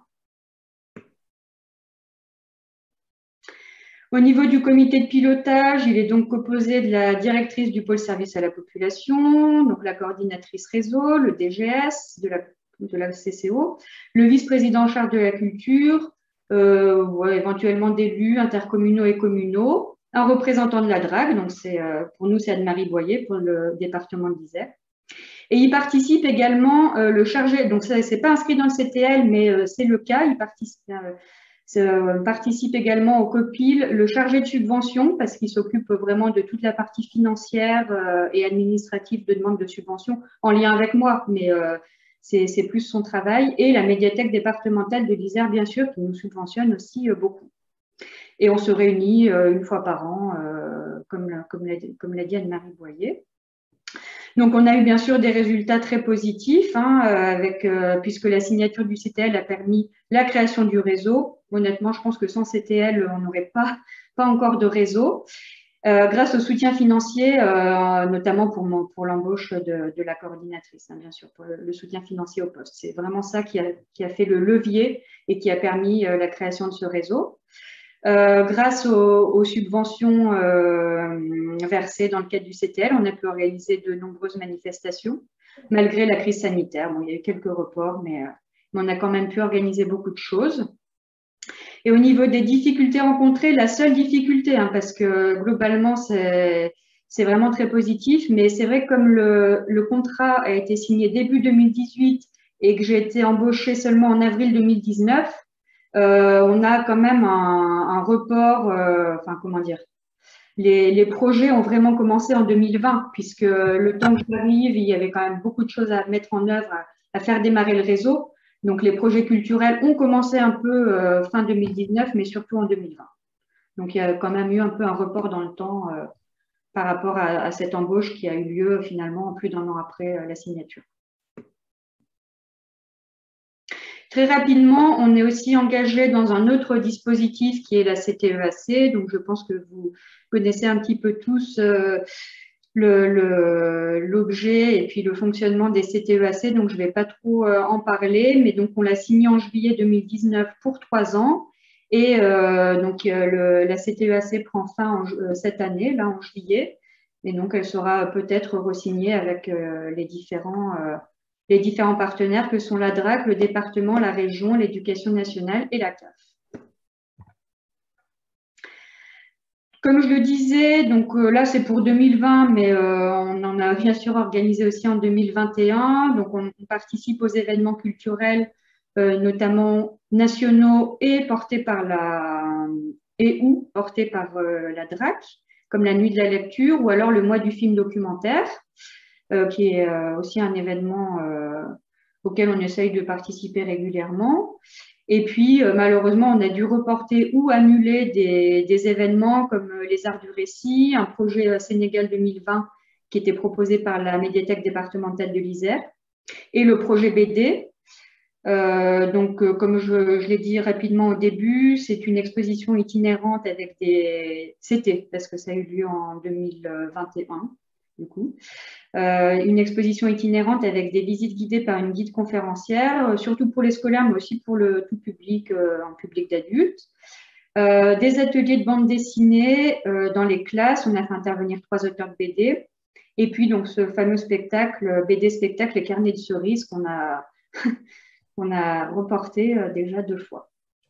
Au niveau du comité de pilotage, il est donc composé de la directrice du pôle service à la population, donc la coordinatrice réseau, le D G S de la, de la C C O, le vice-président en charge de la culture, euh, ouais, éventuellement d'élus intercommunaux et communaux, un représentant de la D R A C, donc c'est, euh, pour nous c'est Anne-Marie Boyer pour le département de l'Isère. Et il participe également euh, le chargé, donc ça c'est pas inscrit dans le C T L, mais euh, c'est le cas, il participe. Euh, Euh, participe également au COPIL, le chargé de subvention, parce qu'il s'occupe vraiment de toute la partie financière euh, et administrative de demande de subvention, en lien avec moi, mais euh, c'est, c'est plus son travail, et la médiathèque départementale de l'Isère, bien sûr, qui nous subventionne aussi euh, beaucoup. Et on se réunit euh, une fois par an, euh, comme, comme, l'a, comme l'a dit Anne-Marie Boyer. Donc, on a eu bien sûr des résultats très positifs, hein, avec, euh, puisque la signature du C T L a permis la création du réseau. Honnêtement, je pense que sans C T L, on n'aurait pas, pas encore de réseau. Euh, grâce au soutien financier, euh, notamment pour, mon, pour l'embauche de, de la coordinatrice, hein, bien sûr, pour le, le soutien financier au poste. C'est vraiment ça qui a, qui a fait le levier et qui a permis euh, la création de ce réseau. Euh, grâce aux, aux subventions euh, versées dans le cadre du C T L, on a pu organiser de nombreuses manifestations, malgré la crise sanitaire. Bon, il y a eu quelques reports, mais, euh, mais on a quand même pu organiser beaucoup de choses. Et au niveau des difficultés rencontrées, la seule difficulté, hein, parce que globalement, c'est, c'est vraiment très positif, mais c'est vrai que comme le, le contrat a été signé début deux mille dix-huit et que j'ai été embauchée seulement en avril deux mille dix-neuf, Euh, on a quand même un, un report, euh, enfin comment dire, les, les projets ont vraiment commencé en deux mille vingt, puisque le temps que j'arrive, il y avait quand même beaucoup de choses à mettre en œuvre, à, à faire démarrer le réseau. Donc les projets culturels ont commencé un peu euh, fin deux mille dix-neuf, mais surtout en deux mille vingt. Donc il y a quand même eu un peu un report dans le temps euh, par rapport à, à cette embauche qui a eu lieu finalement plus d'un an après euh, la signature. Très rapidement, on est aussi engagé dans un autre dispositif qui est la C T E A C. Donc, je pense que vous connaissez un petit peu tous euh, l'objet et puis le fonctionnement des C T E A C. Donc, je ne vais pas trop euh, en parler, mais donc on l'a signé en juillet deux mille dix-neuf pour trois ans. Et euh, donc, euh, le, la C T E A C prend fin en, euh, cette année, là, en juillet. Et donc, elle sera peut-être re-signée avec euh, les différents... Euh, les différents partenaires que sont la D R A C, le département, la région, l'éducation nationale et la C A F. Comme je le disais, donc euh, là c'est pour deux mille vingt, mais euh, on en a bien sûr organisé aussi en deux mille vingt et un. Donc on, on participe aux événements culturels, euh, notamment nationaux et portés par la et ou portés par euh, la D R A C, comme la nuit de la lecture ou alors le mois du film documentaire. Euh, qui est euh, aussi un événement euh, auquel on essaye de participer régulièrement. Et puis, euh, malheureusement, on a dû reporter ou annuler des, des événements comme euh, les Arts du Récit, un projet euh, Sénégal deux mille vingt qui était proposé par la médiathèque départementale de l'Isère, et le projet B D. Euh, donc, euh, comme je, je l'ai dit rapidement au début, c'est une exposition itinérante avec des... C'était, parce que ça a eu lieu en deux mille vingt et un, du coup. Euh, une exposition itinérante avec des visites guidées par une guide conférencière, euh, surtout pour les scolaires, mais aussi pour le tout public, euh, en public d'adultes. Euh, des ateliers de bande dessinée euh, dans les classes, on a fait intervenir trois auteurs de B D. Et puis, donc, ce fameux spectacle, B D spectacle, les carnets de cerises, qu'on a, qu'on a reporté euh, déjà deux fois.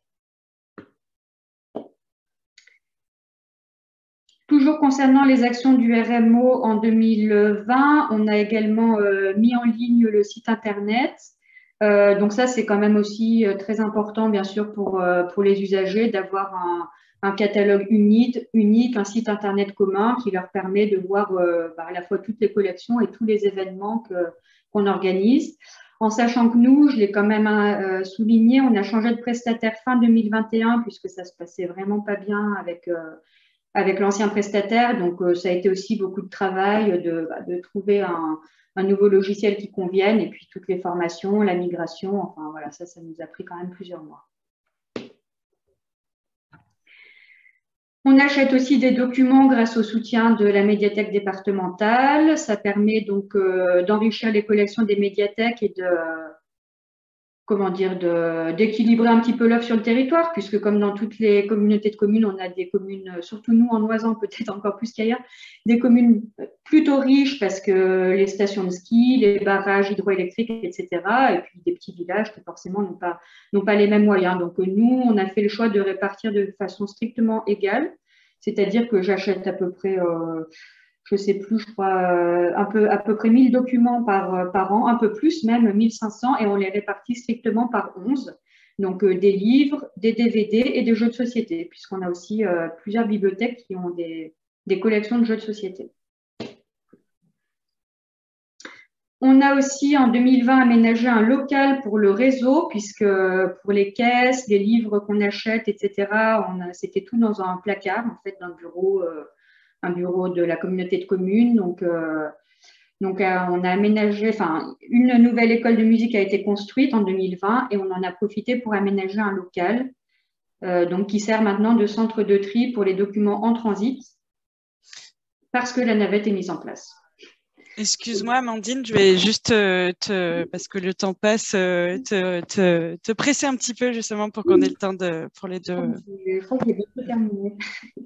Toujours concernant les actions du R M O en deux mille vingt, on a également euh, mis en ligne le site internet. Euh, donc ça, c'est quand même aussi euh, très important, bien sûr, pour, euh, pour les usagers d'avoir un, un catalogue unique, unique, un site internet commun qui leur permet de voir euh, bah, à la fois toutes les collections et tous les événements que, qu'on organise. En sachant que nous, je l'ai quand même euh, souligné, on a changé de prestataire fin deux mille vingt et un puisque ça se passait vraiment pas bien avec... Euh, avec l'ancien prestataire. Donc, euh, ça a été aussi beaucoup de travail de, bah, de trouver un, un nouveau logiciel qui convienne et puis toutes les formations, la migration. Enfin, voilà, ça, ça nous a pris quand même plusieurs mois. On achète aussi des documents grâce au soutien de la médiathèque départementale. Ça permet donc euh, d'enrichir les collections des médiathèques et de... comment dire, d'équilibrer un petit peu l'offre sur le territoire, puisque comme dans toutes les communautés de communes, on a des communes, surtout nous en Oisan, peut-être encore plus qu'ailleurs, des communes plutôt riches parce que les stations de ski, les barrages hydroélectriques, et cetera, et puis des petits villages qui forcément n'ont pas, n'ont pas les mêmes moyens. Donc nous, on a fait le choix de répartir de façon strictement égale, c'est-à-dire que j'achète à peu près... Euh, je ne sais plus, je crois, un peu, à peu près mille documents par, par an, un peu plus même, mille cinq cents, et on les répartit strictement par onze. Donc, euh, des livres, des D V D et des jeux de société, puisqu'on a aussi euh, plusieurs bibliothèques qui ont des, des collections de jeux de société. On a aussi, en deux mille vingt, aménagé un local pour le réseau, puisque pour les caisses, les livres qu'on achète, et cetera, c'était tout dans un placard, en fait, dans le bureau euh, un bureau de la communauté de communes. Donc, euh, donc euh, on a aménagé, enfin, une nouvelle école de musique a été construite en deux mille vingt et on en a profité pour aménager un local euh, donc, qui sert maintenant de centre de tri pour les documents en transit parce que la navette est mise en place. Excuse-moi, Amandine, je vais juste te, te, parce que le temps passe, te, te, te presser un petit peu justement pour qu'on ait le temps de, pour les deux. Je crois que j'ai bientôt terminé.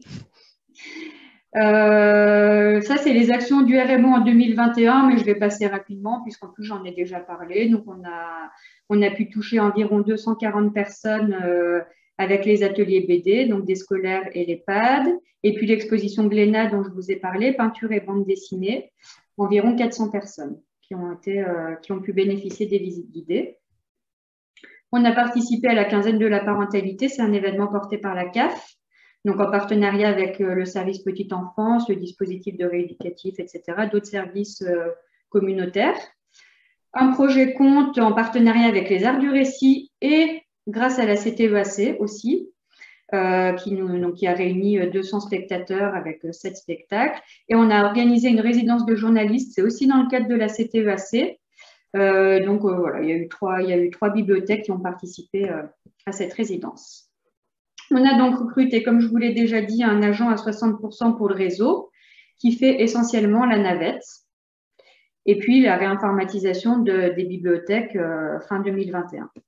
Euh, ça, c'est les actions du R M O en deux mille vingt et un, mais je vais passer rapidement puisqu'en plus, j'en ai déjà parlé. Donc, on a, on a pu toucher environ deux cent quarante personnes euh, avec les ateliers B D, donc des scolaires et les P A D. Et puis, l'exposition Glénat dont je vous ai parlé, peinture et bande dessinée, environ quatre cents personnes qui ont, été, euh, qui ont pu bénéficier des visites guidées. On a participé à la quinzaine de la parentalité. C'est un événement porté par la C A F. Donc, en partenariat avec le service petite enfance, le dispositif de rééducatif, et cetera, d'autres services euh, communautaires. Un projet compte en partenariat avec les Arts du Récit et grâce à la C T E A C aussi. euh, qui, nous, donc, qui a réuni deux cents spectateurs avec sept spectacles. Et on a organisé une résidence de journalistes, c'est aussi dans le cadre de la C T E A C. Euh, donc euh, voilà, il y a eu trois, il y a eu trois bibliothèques qui ont participé euh, à cette résidence. On a donc recruté, comme je vous l'ai déjà dit, un agent à soixante pour cent pour le réseau, qui fait essentiellement la navette. Et puis la réinformatisation de, des bibliothèques euh, fin deux mille vingt et un.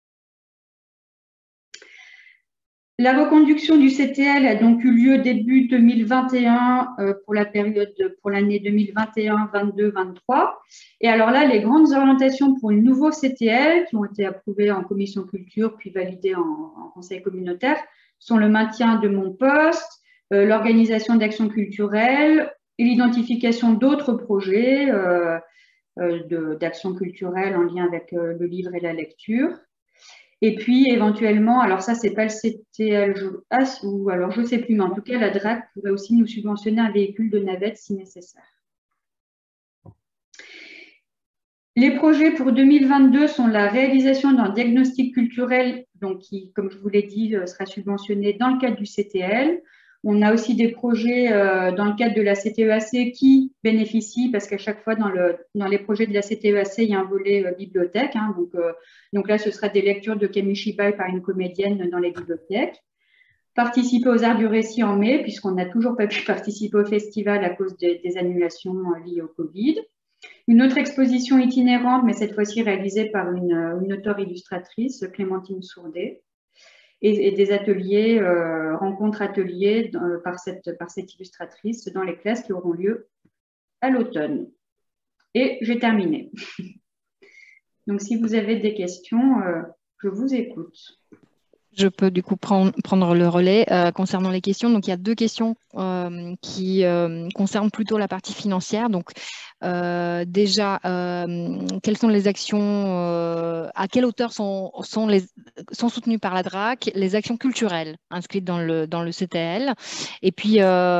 La reconduction du C T L a donc eu lieu début deux mille vingt et un euh, pour la période, pour l'année deux mille vingt et un, vingt-deux, vingt-trois. Et alors là, les grandes orientations pour le nouveau C T L qui ont été approuvées en commission culture puis validées en, en conseil communautaire sont le maintien de mon poste, euh, l'organisation d'actions culturelles et l'identification d'autres projets euh, euh, d'actions culturelles en lien avec euh, le livre et la lecture. Et puis, éventuellement, alors ça, c'est pas le C T L, je, ou alors je sais plus, mais en tout cas, la D R A C pourrait aussi nous subventionner un véhicule de navette si nécessaire. Les projets pour deux mille vingt-deux sont la réalisation d'un diagnostic culturel, donc qui, comme je vous l'ai dit, sera subventionné dans le cadre du C T L. On a aussi des projets euh, dans le cadre de la C T E A C qui bénéficient, parce qu'à chaque fois dans, le, dans les projets de la C T E A C, il y a un volet euh, bibliothèque. Hein, donc, euh, donc là, ce sera des lectures de Kamishibai par une comédienne dans les bibliothèques. Participer aux Arts du Récit en mai, puisqu'on n'a toujours pas pu participer au festival à cause de, des annulations liées au Covid. Une autre exposition itinérante, mais cette fois-ci réalisée par une, une auteure illustratrice, Clémentine Sourdet. Et, et des ateliers, euh, rencontres ateliers euh, par, cette, par cette illustratrice dans les classes qui auront lieu à l'automne. Et j'ai terminé. Donc, si vous avez des questions, euh, je vous écoute. Je peux du coup prendre, prendre le relais euh, concernant les questions. Donc, il y a deux questions euh, qui euh, concernent plutôt la partie financière. Donc, euh, déjà, euh, quelles sont les actions, euh, à quelle hauteur sont, sont, les, sont soutenues par la D R A C les actions culturelles inscrites dans le, dans le C T L? Et puis,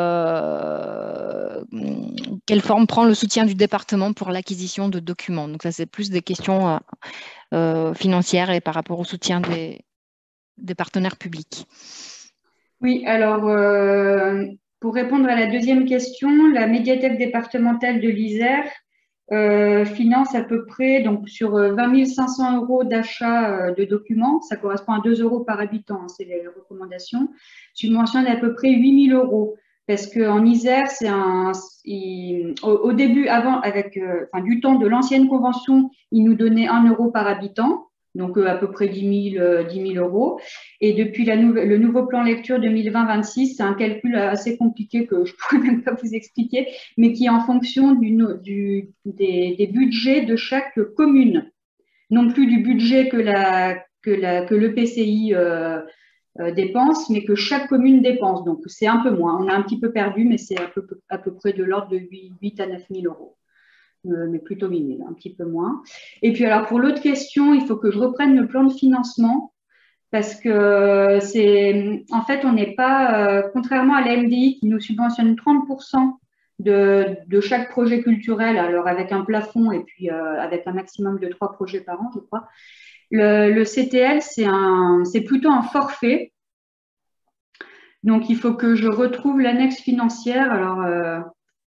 euh, quelle forme prend le soutien du département pour l'acquisition de documents? Donc, ça, c'est plus des questions euh, euh, financières et par rapport au soutien des des partenaires publics. Oui, alors euh, pour répondre à la deuxième question, la médiathèque départementale de l'Isère euh, finance à peu près, donc sur vingt mille cinq cents euros d'achat euh, de documents, ça correspond à deux euros par habitant, hein, c'est les recommandations, subventionne à peu près huit mille euros. Parce qu'en Isère, c'est un, il, au, au début, avant, avec, euh, enfin, du temps de l'ancienne convention, ils nous donnaient un euro par habitant. Donc euh, à peu près dix mille euros. Et depuis la nouvelle, le nouveau plan lecture deux mille vingt vingt-six, c'est un calcul assez compliqué que je ne pourrais même pas vous expliquer, mais qui est en fonction du, du, des, des budgets de chaque commune. Non plus du budget que, la, que, la, que le P C I euh, euh, dépense, mais que chaque commune dépense. Donc c'est un peu moins. On a un petit peu perdu, mais c'est à peu, à peu près de l'ordre de huit à neuf mille euros. Euh, mais plutôt huit mille, un petit peu moins. Et puis alors pour l'autre question, il faut que je reprenne le plan de financement parce que c'est, en fait, on n'est pas, euh, contrairement à la M D I qui nous subventionne trente pour cent de, de chaque projet culturel, alors avec un plafond et puis euh, avec un maximum de trois projets par an, je crois. Le, le C T L, c'est un, c'est plutôt un forfait. Donc il faut que je retrouve l'annexe financière. Alors euh,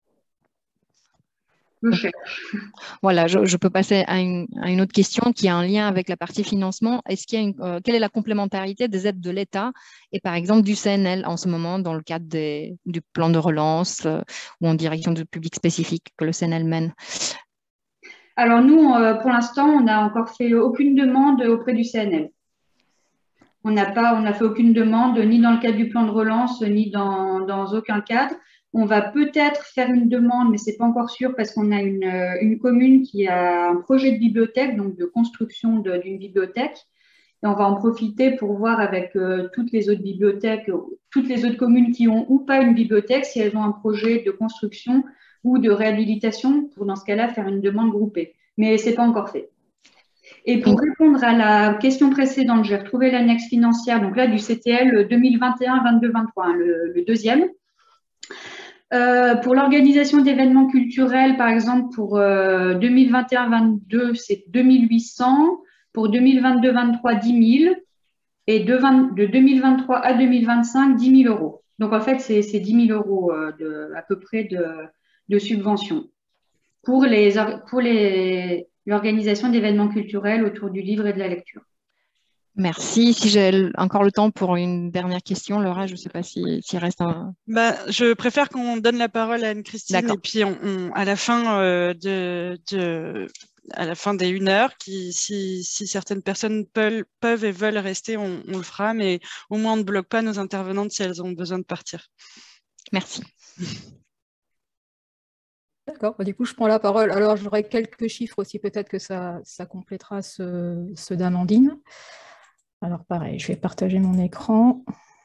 je cherche. Voilà, je, je peux passer à une, à une autre question qui a un lien avec la partie financement. Est-ce qu'il y a une, euh, quelle est la complémentarité des aides de l'État et par exemple du C N L en ce moment dans le cadre des, du plan de relance euh, ou en direction de public spécifique que le C N L mène? Alors nous, euh, pour l'instant, on n'a encore fait aucune demande auprès du C N L. On n'a pas, on n'a fait aucune demande ni dans le cadre du plan de relance ni dans, dans aucun cadre. On va peut-être faire une demande, mais c'est pas encore sûr parce qu'on a une, une commune qui a un projet de bibliothèque, donc de construction d'une bibliothèque. Et on va en profiter pour voir avec euh, toutes les autres bibliothèques, toutes les autres communes qui ont ou pas une bibliothèque, si elles ont un projet de construction ou de réhabilitation, pour dans ce cas-là faire une demande groupée. Mais c'est pas encore fait. Et pour répondre à la question précédente, j'ai retrouvé l'annexe financière, donc là du C T L deux mille vingt et un vingt-deux vingt-trois, hein, le, le deuxième. Euh, pour l'organisation d'événements culturels, par exemple, pour euh, deux mille vingt et un vingt-deux, c'est deux mille huit cents. Pour deux mille vingt-deux vingt-trois, dix mille. et de, vingt, de deux mille vingt-trois à deux mille vingt-cinq, dix mille euros. Donc, en fait, c'est dix mille euros euh, de, à peu près de, de subventions pour les, pour les, l'organisation d'événements culturels autour du livre et de la lecture. Merci. Si j'ai encore le temps pour une dernière question, Laura, je ne sais pas s'il si, reste un... Bah, je préfère qu'on donne la parole à Anne-Christine et puis on, on, à la fin euh, de, de à la fin des une heure, qui, si, si certaines personnes peuvent, peuvent et veulent rester, on, on le fera, mais au moins on ne bloque pas nos intervenantes si elles ont besoin de partir. Merci. D'accord, du coup je prends la parole. Alors j'aurai quelques chiffres aussi, peut-être que ça, ça complétera ceux, ceux d'Amandine. Alors pareil, je vais partager mon écran.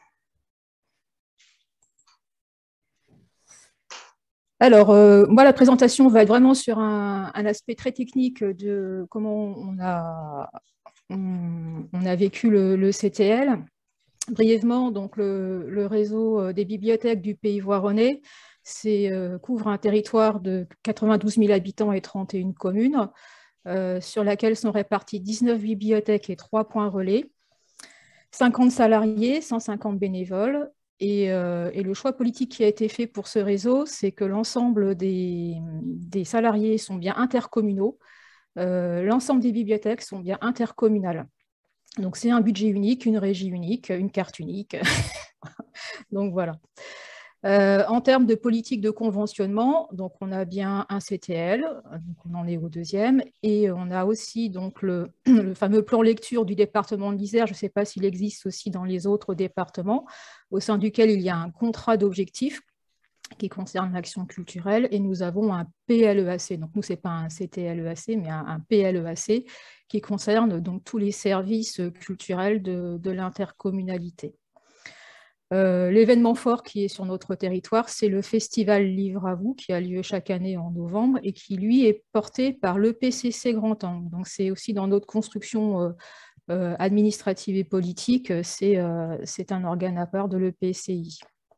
Alors, euh, moi, la présentation va être vraiment sur un, un aspect très technique de comment on a, on, on a vécu le, le C T L. Brièvement, donc, le, le réseau des bibliothèques du Pays Voironnais euh, couvre un territoire de quatre-vingt-douze mille habitants et trente et une communes, euh, sur laquelle sont réparties dix-neuf bibliothèques et trois points relais, cinquante salariés, cent cinquante bénévoles. Et, euh, et le choix politique qui a été fait pour ce réseau, c'est que l'ensemble des, des salariés sont bien intercommunaux, euh, l'ensemble des bibliothèques sont bien intercommunales. Donc c'est un budget unique, une régie unique, une carte unique. Donc voilà. Euh, en termes de politique de conventionnement, donc on a bien un C T L, donc on en est au deuxième, et on a aussi donc le, le fameux plan lecture du département de l'Isère, je ne sais pas s'il existe aussi dans les autres départements, au sein duquel il y a un contrat d'objectifs qui concerne l'action culturelle, et nous avons un P L E A C, donc nous ce n'est pas un C T L E A C, mais un, un P L E A C qui concerne donc tous les services culturels de, de l'intercommunalité. Euh, L'événement fort qui est sur notre territoire, c'est le festival Livre à vous, qui a lieu chaque année en novembre et qui, lui, est porté par l'E P C C Grand Angle. Donc, c'est aussi dans notre construction euh, euh, administrative et politique, c'est euh, un organe à part de l'E P C I.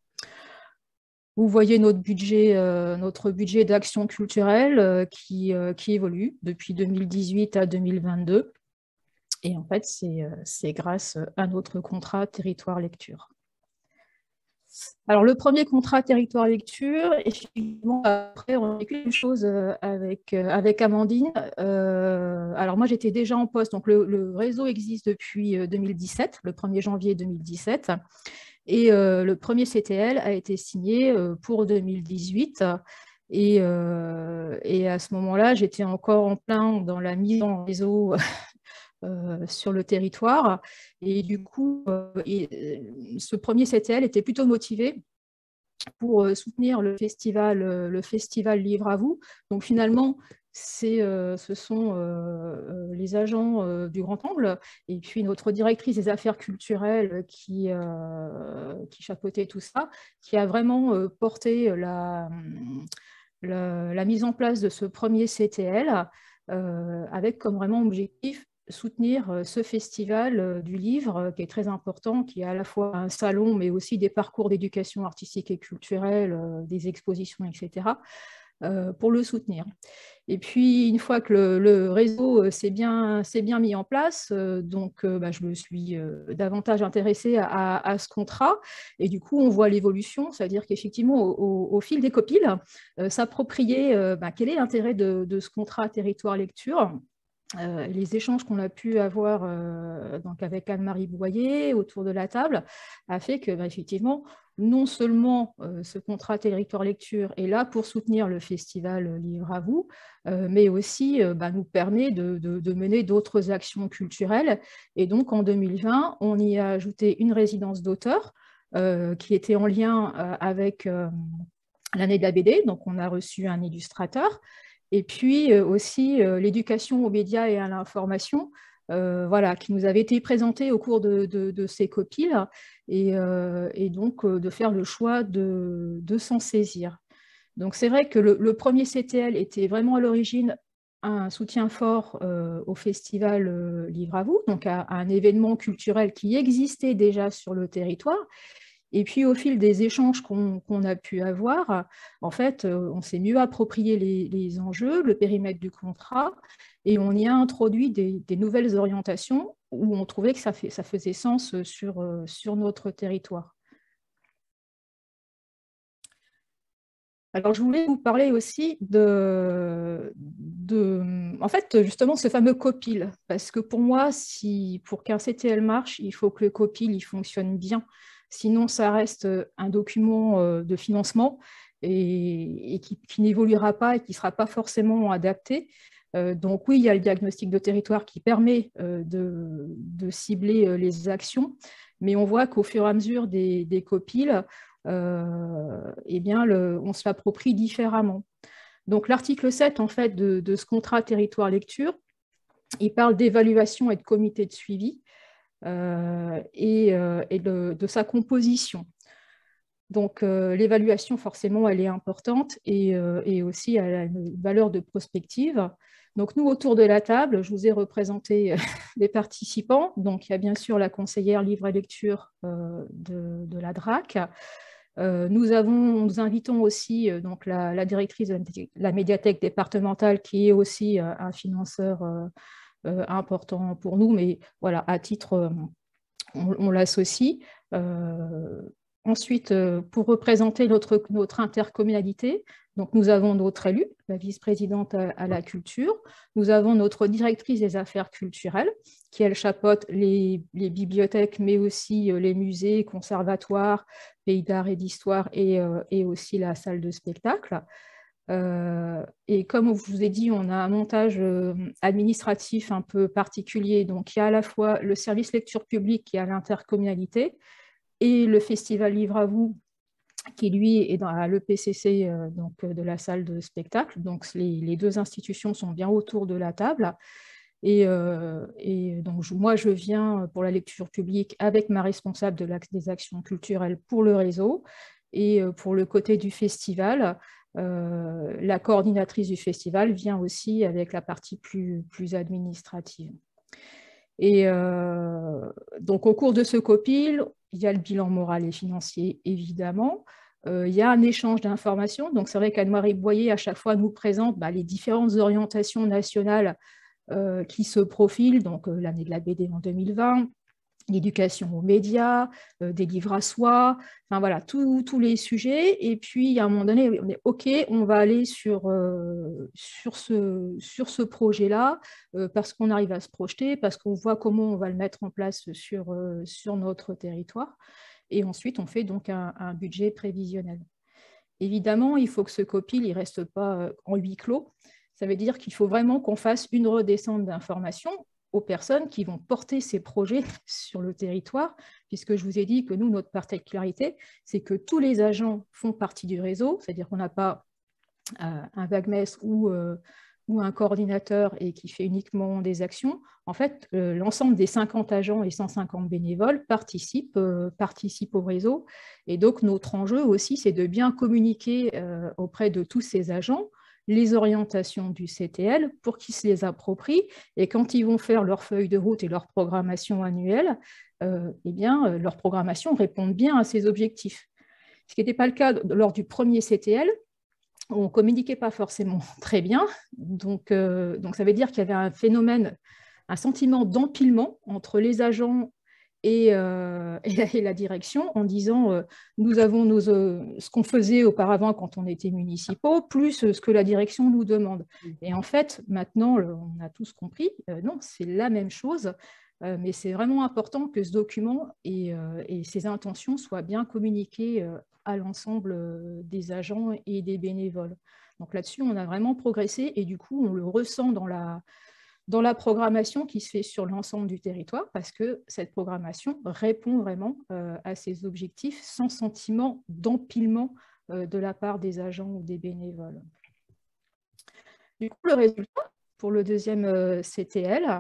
Vous voyez notre budget, euh, notre budget d'action culturelle euh, qui, euh, qui évolue depuis deux mille dix-huit à deux mille vingt-deux. Et en fait, c'est grâce à notre contrat territoire lecture. Alors, le premier contrat territoire lecture, effectivement, après, on a vécu une chose avec, avec Amandine. Euh, alors, moi, j'étais déjà en poste, donc le, le réseau existe depuis deux mille dix-sept, le premier janvier deux mille dix-sept, et euh, le premier C T L a été signé pour deux mille dix-huit. Et, euh, et à ce moment-là, j'étais encore en plein dans la mise en réseau Euh, sur le territoire. Et du coup, euh, et, ce premier C T L était plutôt motivé pour euh, soutenir le festival, euh, le festival Livre à vous. Donc finalement, euh, ce sont euh, les agents euh, du Grand Angle et puis notre directrice des affaires culturelles qui, euh, qui chapeautait tout ça, qui a vraiment euh, porté la, la, la mise en place de ce premier C T L euh, avec comme vraiment objectif soutenir ce festival du livre qui est très important, qui est à la fois un salon, mais aussi des parcours d'éducation artistique et culturelle, des expositions, et cetera, pour le soutenir. Et puis, une fois que le, le réseau s'est bien, bien mis en place, donc bah, je me suis davantage intéressée à, à ce contrat. Et du coup, on voit l'évolution, c'est-à-dire qu'effectivement, au, au, au fil des copiles, s'approprier bah, quel est l'intérêt de, de ce contrat territoire lecture. Euh, les échanges qu'on a pu avoir euh, donc avec Anne-Marie Boyer autour de la table a fait que, bah, effectivement, non seulement euh, ce contrat territoire lecture est là pour soutenir le festival Livre à vous, euh, mais aussi euh, bah, nous permet de, de, de mener d'autres actions culturelles. Et donc, en deux mille vingt, on y a ajouté une résidence d'auteur euh, qui était en lien euh, avec euh, l'année de la B D. Donc, on a reçu un illustrateur. Et puis euh, aussi euh, l'éducation aux médias et à l'information, euh, voilà, qui nous avait été présentée au cours de, de, de ces copiles, et, euh, et donc euh, de faire le choix de, de s'en saisir. Donc c'est vrai que le, le premier C T L était vraiment à l'origine un soutien fort euh, au festival euh, Livre à vous, donc à, à un événement culturel qui existait déjà sur le territoire, Et puis, au fil des échanges qu'on qu'on a pu avoir, en fait, on s'est mieux approprié les, les enjeux, le périmètre du contrat, et on y a introduit des, des nouvelles orientations où on trouvait que ça, fait, ça faisait sens sur, sur notre territoire. Alors, je voulais vous parler aussi de, de, en fait, justement, ce fameux COPIL, parce que pour moi, si, pour qu'un C T L marche, il faut que le COPIL il fonctionne bien. Sinon, ça reste un document de financement et, et qui, qui n'évoluera pas et qui ne sera pas forcément adapté. Euh, donc oui, il y a le diagnostic de territoire qui permet euh, de, de cibler euh, les actions, mais on voit qu'au fur et à mesure des, des COPIL, euh, eh bien, le, on se l'approprie différemment. Donc l'article sept en fait, de, de ce contrat territoire lecture, il parle d'évaluation et de comité de suivi euh, et, euh, et de, de sa composition. Donc euh, l'évaluation, forcément, elle est importante et, euh, et aussi elle a une valeur de prospective. Donc nous, autour de la table, je vous ai représenté les participants. Donc il y a bien sûr la conseillère livre et lecture euh, de, de la D R A C. Euh, nous, avons, nous invitons aussi euh, donc la, la directrice de la médiathèque départementale qui est aussi euh, un financeur euh, euh, important pour nous, mais voilà, à titre, euh, on, on l'associe. Euh, ensuite, euh, pour représenter notre, notre intercommunalité, donc nous avons notre élue, la vice-présidente à, à la culture, nous avons notre directrice des affaires culturelles, qui elle chapeaute les, les bibliothèques, mais aussi euh, les musées, conservatoires, pays d'art et d'histoire, et, euh, et aussi la salle de spectacle. Euh, et comme je vous ai dit, on a un montage euh, administratif un peu particulier. Donc, il y a à la fois le service lecture publique qui est à l'intercommunalité et le festival Livre à vous, qui lui est dans l'E P C C euh, donc, euh, de la salle de spectacle. Donc, les, les deux institutions sont bien autour de la table. Et, euh, et donc, je, moi, je viens pour la lecture publique avec ma responsable de l'axe des actions culturelles pour le réseau. Et euh, pour le côté du festival, euh, la coordinatrice du festival vient aussi avec la partie plus, plus administrative. Et euh, donc, au cours de ce COPIL, il y a le bilan moral et financier, évidemment. Euh, il y a un échange d'informations. Donc, c'est vrai qu'Anne-Marie Boyer, à chaque fois, nous présente bah, les différentes orientations nationales euh, qui se profilent. Donc, euh, l'année de la B D en deux mille vingt, l'éducation aux médias, euh, des livres à soi, enfin voilà, tous les sujets. Et puis, à un moment donné, on est OK, on va aller sur, euh, sur ce, sur ce projet-là, euh, parce qu'on arrive à se projeter, parce qu'on voit comment on va le mettre en place sur, euh, sur notre territoire. Et ensuite, on fait donc un, un budget prévisionnel. Évidemment, il faut que ce COPIL ne reste pas en huis clos. Ça veut dire qu'il faut vraiment qu'on fasse une redescente d'informations aux personnes qui vont porter ces projets sur le territoire, puisque je vous ai dit que nous, notre particularité, c'est que tous les agents font partie du réseau, c'est-à-dire qu'on n'a pas euh, un vaguemesse ou, euh, ou un coordinateur et qui fait uniquement des actions. En fait, euh, l'ensemble des cinquante agents et cent cinquante bénévoles participent, euh, participent au réseau. Et donc, notre enjeu aussi, c'est de bien communiquer euh, auprès de tous ces agents les orientations du C T L pour qu'ils se les approprient. Et quand ils vont faire leur feuille de route et leur programmation annuelle, euh, eh bien, euh, leur programmation répond bien à ces objectifs. Ce qui n'était pas le cas lors du premier C T L, on ne communiquait pas forcément très bien. Donc, euh, donc ça veut dire qu'il y avait un phénomène, un sentiment d'empilement entre les agents Et, euh, et, la, et la direction en disant euh, nous avons nos, euh, ce qu'on faisait auparavant quand on était municipaux, plus euh, ce que la direction nous demande. Et en fait, maintenant, le, on a tous compris, euh, non, c'est la même chose, euh, mais c'est vraiment important que ce document et, euh, et ses intentions soient bien communiquées euh, à l'ensemble euh, des agents et des bénévoles. Donc là-dessus, on a vraiment progressé et du coup, on le ressent dans la... dans la programmation qui se fait sur l'ensemble du territoire, parce que cette programmation répond vraiment euh, à ces objectifs sans sentiment d'empilement euh, de la part des agents ou des bénévoles. Du coup, le résultat pour le deuxième euh, C T L,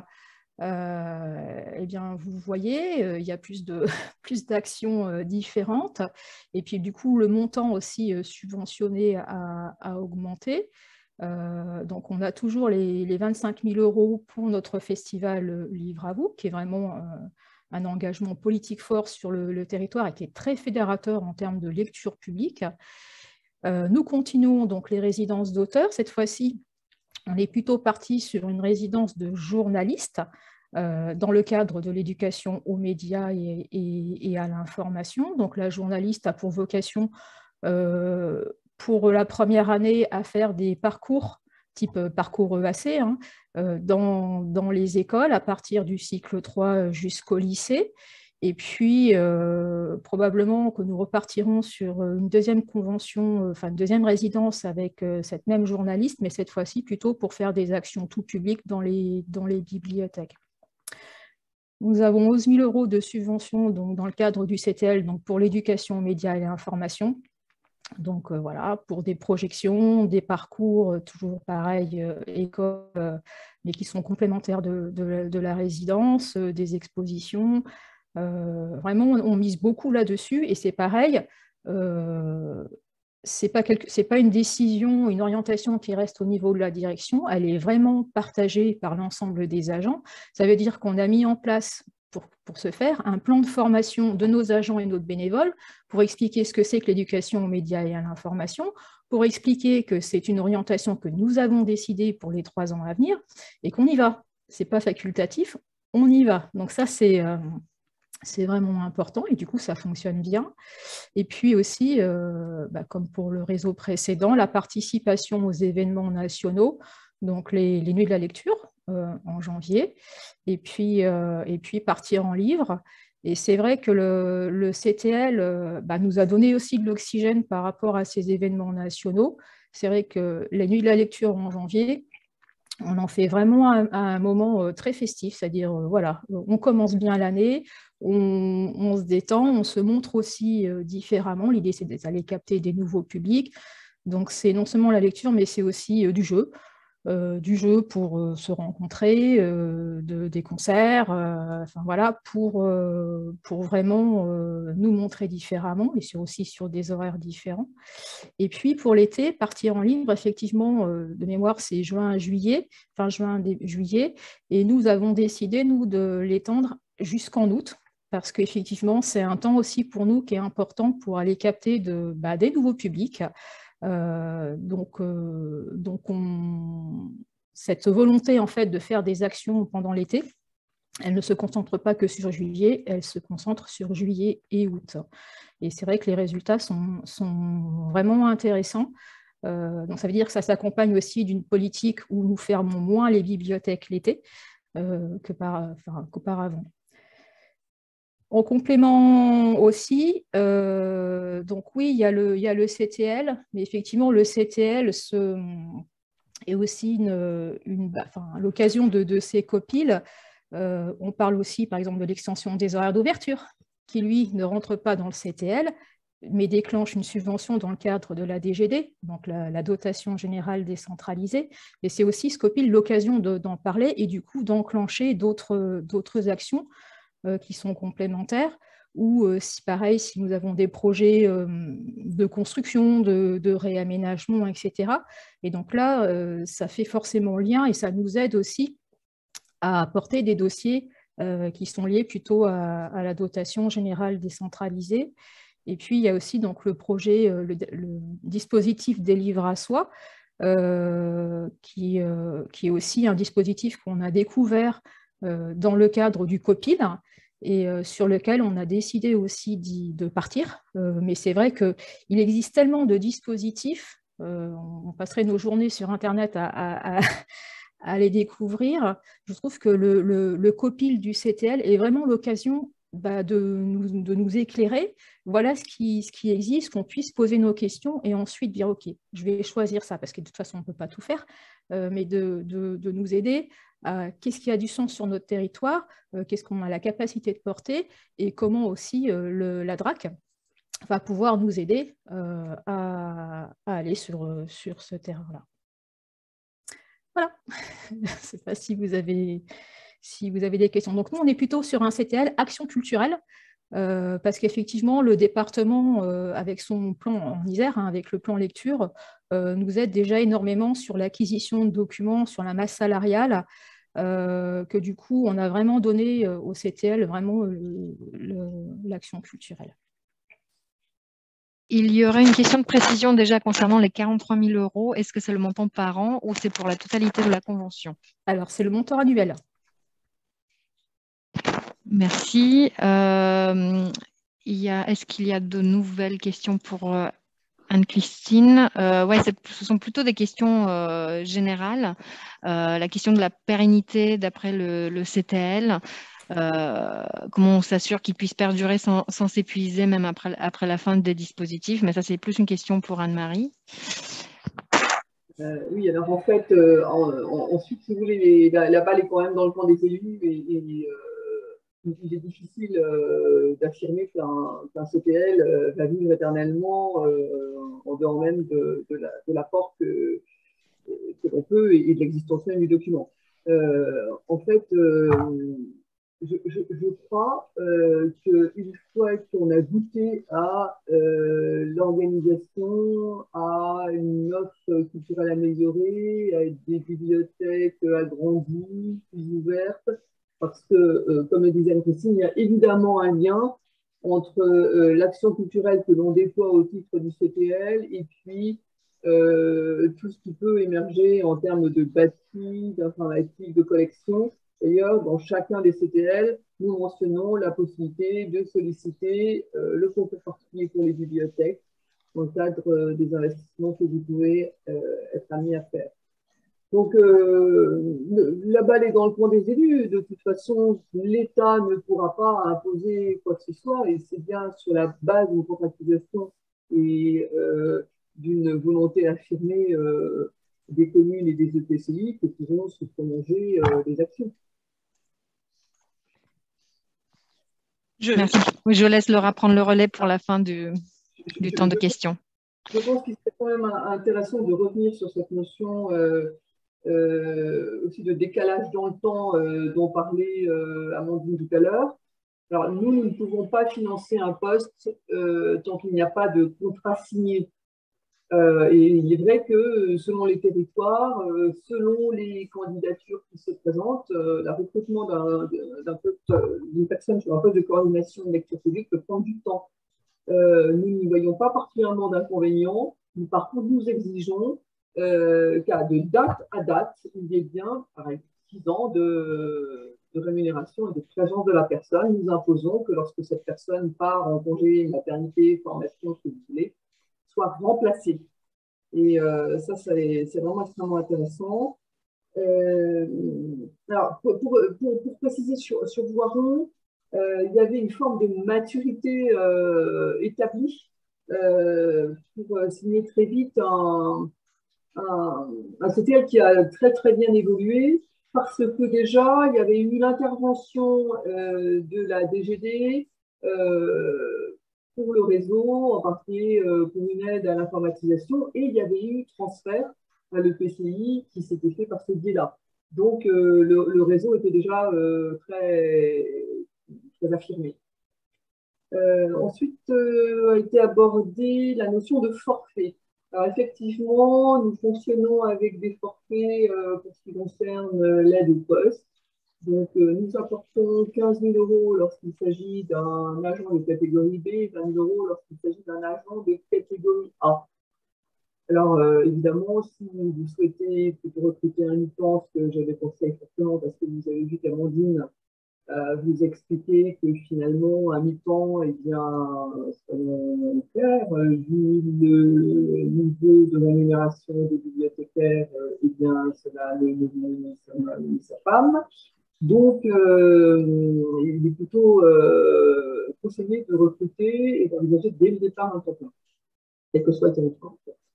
euh, eh bien, vous voyez, euh, il y a plus de, plus d'actions euh, différentes, et puis du coup, le montant aussi euh, subventionné a, a augmenté. Euh, donc, on a toujours les, les vingt-cinq mille euros pour notre festival Livre à vous, qui est vraiment euh, un engagement politique fort sur le, le territoire et qui est très fédérateur en termes de lecture publique. Euh, nous continuons donc les résidences d'auteurs. Cette fois-ci, on est plutôt parti sur une résidence de journalistes euh, dans le cadre de l'éducation aux médias et, et, et à l'information. Donc la journaliste a pour vocation, euh, pour la première année, à faire des parcours type parcours E A C, hein, euh, dans, dans les écoles à partir du cycle trois jusqu'au lycée. Et puis, euh, probablement que nous repartirons sur une deuxième convention, enfin une deuxième résidence avec euh, cette même journaliste, mais cette fois-ci plutôt pour faire des actions tout public dans les, dans les bibliothèques. Nous avons onze mille euros de subvention donc, dans le cadre du C T L donc pour l'éducation aux médias et l'information. Donc euh, voilà, pour des projections, des parcours, euh, toujours pareil, euh, école, euh, mais qui sont complémentaires de, de, de la résidence, euh, des expositions. Euh, vraiment, on, on mise beaucoup là-dessus et c'est pareil, euh, c'est pas, quelque, c'est pas une décision, une orientation qui reste au niveau de la direction, elle est vraiment partagée par l'ensemble des agents. Ça veut dire qu'on a mis en place, pour, pour ce faire, un plan de formation de nos agents et nos bénévoles pour expliquer ce que c'est que l'éducation aux médias et à l'information, pour expliquer que c'est une orientation que nous avons décidée pour les trois ans à venir et qu'on y va. Ce n'est pas facultatif, on y va. Donc ça, c'est... Euh, c'est vraiment important et du coup, ça fonctionne bien. Et puis aussi, euh, bah, comme pour le réseau précédent, la participation aux événements nationaux, donc les, les nuits de la lecture euh, en janvier, et puis, euh, et puis partir en livre. Et c'est vrai que le, le C T L euh, bah, nous a donné aussi de l'oxygène par rapport à ces événements nationaux. C'est vrai que les nuits de la lecture en janvier, on en fait vraiment un, un moment très festif, c'est-à-dire, euh, voilà, on commence bien l'année, on, on se détend, on se montre aussi euh, différemment. L'idée, c'est d'aller capter des nouveaux publics. Donc, c'est non seulement la lecture, mais c'est aussi euh, du jeu. Euh, du jeu pour euh, se rencontrer, euh, de, des concerts, euh, enfin voilà, pour, euh, pour vraiment euh, nous montrer différemment, et sur, aussi sur des horaires différents. Et puis pour l'été, partir en livre, effectivement, euh, de mémoire, c'est juin-juillet, fin juin-juillet, et nous avons décidé, nous, de l'étendre jusqu'en août, parce qu'effectivement, c'est un temps aussi pour nous qui est important pour aller capter de, bah, des nouveaux publics. Euh, donc, euh, donc on... cette volonté en fait de faire des actions pendant l'été, elle ne se concentre pas que sur juillet, elle se concentre sur juillet et août. Et c'est vrai que les résultats sont, sont vraiment intéressants. Euh, donc ça veut dire que ça s'accompagne aussi d'une politique où nous fermons moins les bibliothèques l'été euh, que par, enfin, qu'auparavant. En complément aussi, euh, donc oui, il y, a le, il y a le C T L, mais effectivement, le C T L se, est aussi une, une, enfin, l'occasion de, de ces copiles. Euh, on parle aussi, par exemple, de l'extension des horaires d'ouverture, qui, lui, ne rentre pas dans le C T L, mais déclenche une subvention dans le cadre de la D G D, donc la, la dotation générale décentralisée. Et c'est aussi, Scopil, l'occasion d'en parler et du coup d'enclencher d'autres d'autres actions qui sont complémentaires, ou euh, si pareil, si nous avons des projets euh, de construction, de, de réaménagement, et cetera. Et donc là, euh, ça fait forcément lien et ça nous aide aussi à apporter des dossiers euh, qui sont liés plutôt à, à la dotation générale décentralisée. Et puis, il y a aussi donc, le projet, euh, le, le dispositif des livres à soi, euh, qui, euh, qui est aussi un dispositif qu'on a découvert euh, dans le cadre du Copil, et euh, sur lequel on a décidé aussi de partir. Euh, mais c'est vrai qu'il existe tellement de dispositifs, euh, on passerait nos journées sur Internet à, à, à, à les découvrir. Je trouve que le, le, le Copil du C T L est vraiment l'occasion bah, de, nous, de nous éclairer. Voilà ce qui, ce qui existe, qu'on puisse poser nos questions et ensuite dire, OK, je vais choisir ça, parce que de toute façon, on ne peut pas tout faire, euh, mais de, de, de nous aider à qu'est-ce qui a du sens sur notre territoire, euh, qu'est-ce qu'on a la capacité de porter, et comment aussi euh, le, la D R A C va pouvoir nous aider euh, à, à aller sur, sur ce terrain-là. Voilà. Je ne sais pas si vous avez... si vous avez des questions. Donc nous, on est plutôt sur un C T L action culturelle, euh, parce qu'effectivement, le département, euh, avec son plan en Isère, hein, avec le plan lecture, euh, nous aide déjà énormément sur l'acquisition de documents, sur la masse salariale. euh, que du coup, on a vraiment donné au C T L vraiment l'action culturelle. Il y aurait une question de précision déjà concernant les quarante-trois mille euros. Est-ce que c'est le montant par an ou c'est pour la totalité de la convention? Alors, c'est le montant annuel. Merci. Euh, Est-ce qu'il y a de nouvelles questions pour euh, Anne-Christine? euh, Ouais, ce sont plutôt des questions euh, générales. Euh, la question de la pérennité d'après le, le C T L. Euh, comment on s'assure qu'il puisse perdurer sans, sans s'épuiser même après, après la fin des dispositifs, mais ça c'est plus une question pour Anne-Marie. Euh, oui, alors en fait, euh, en, en, ensuite, si vous voulez, les, la, la balle est quand même dans le camp des élus et, et euh, il est difficile euh, d'affirmer qu'un qu'un C T L euh, va vivre éternellement euh, en dehors même de, de l'apport que, que l'on peut et, et de l'existence même du document. Euh, en fait, euh, je, je, je crois euh, qu'une fois qu'on a goûté à euh, l'organisation, à une offre culturelle améliorée, à des bibliothèques agrandies, plus ouvertes, parce que, euh, comme le disait Anne-Christine, il y a évidemment un lien entre euh, l'action culturelle que l'on déploie au titre du C T L et puis euh, tout ce qui peut émerger en termes de bâti, d'informatique, de collection. D'ailleurs, dans chacun des C T L, nous mentionnons la possibilité de solliciter euh, le concours particulier pour les bibliothèques dans le cadre euh, des investissements que vous pouvez euh, être amenés à faire. Donc, euh, le, la balle est dans le camp des élus. De toute façon, l'État ne pourra pas imposer quoi que ce soit, et c'est bien sur la base d'une contractualisation et euh, d'une volonté affirmée euh, des communes et des E P C I que pourront se prolonger euh, les actions. Je, Merci. Je laisse Laura prendre le relais pour la fin du, du je, temps je, de questions. Je pense qu'il serait quand même intéressant de revenir sur cette notion euh, euh, aussi de décalage dans le temps euh, dont parlait euh, Amandine tout à l'heure. Alors, nous, nous ne pouvons pas financer un poste euh, tant qu'il n'y a pas de contrat signé. Euh, et il est vrai que selon les territoires, euh, selon les candidatures qui se présentent, euh, le recrutement d'une personne sur un poste de coordination de lecture publique peut prendre du temps. Euh, nous n'y voyons pas particulièrement d'inconvénients. Par contre, nous exigeons euh, qu'à de date à date, il y ait bien, pareil, six ans de, de rémunération et de présence de la personne. Nous imposons que lorsque cette personne part en congé, maternité, formation, ce que vous voulez, soit remplacée. Et euh, ça, c'est vraiment extrêmement intéressant. Euh, alors, pour, pour, pour, pour préciser sur, sur Voiron, euh, il y avait une forme de maturité euh, établie euh, pour signer très vite un, un, un C T L qui a très très bien évolué parce que déjà il y avait eu l'intervention euh, de la D G D euh, pour le réseau, en particulier euh, pour une aide à l'informatisation, et il y avait eu transfert à l'E P C I qui s'était fait par ce biais-là. Donc euh, le, le réseau était déjà euh, très, très affirmé. Euh, ensuite euh, a été abordée la notion de forfait. Alors effectivement, nous fonctionnons avec des forfaits euh, pour ce qui concerne l'aide au poste. Donc euh, nous apportons quinze mille euros lorsqu'il s'agit d'un agent de catégorie B et vingt mille euros lorsqu'il s'agit d'un agent de catégorie A. Alors euh, évidemment, si vous souhaitez recruter un mi-temps, ce que j'avais pensé fortement parce que vous avez vu qu'Amandine Euh, vous expliquer que finalement, à mi-temps, eh bien, soyons clairs, vu le niveau de rémunération des bibliothécaires, eh bien, cela ne nuit ni sa femme. Donc, euh, il est plutôt euh, conseillé de recruter et d'envisager dès le départ un temps plein, quel que soit le territoire.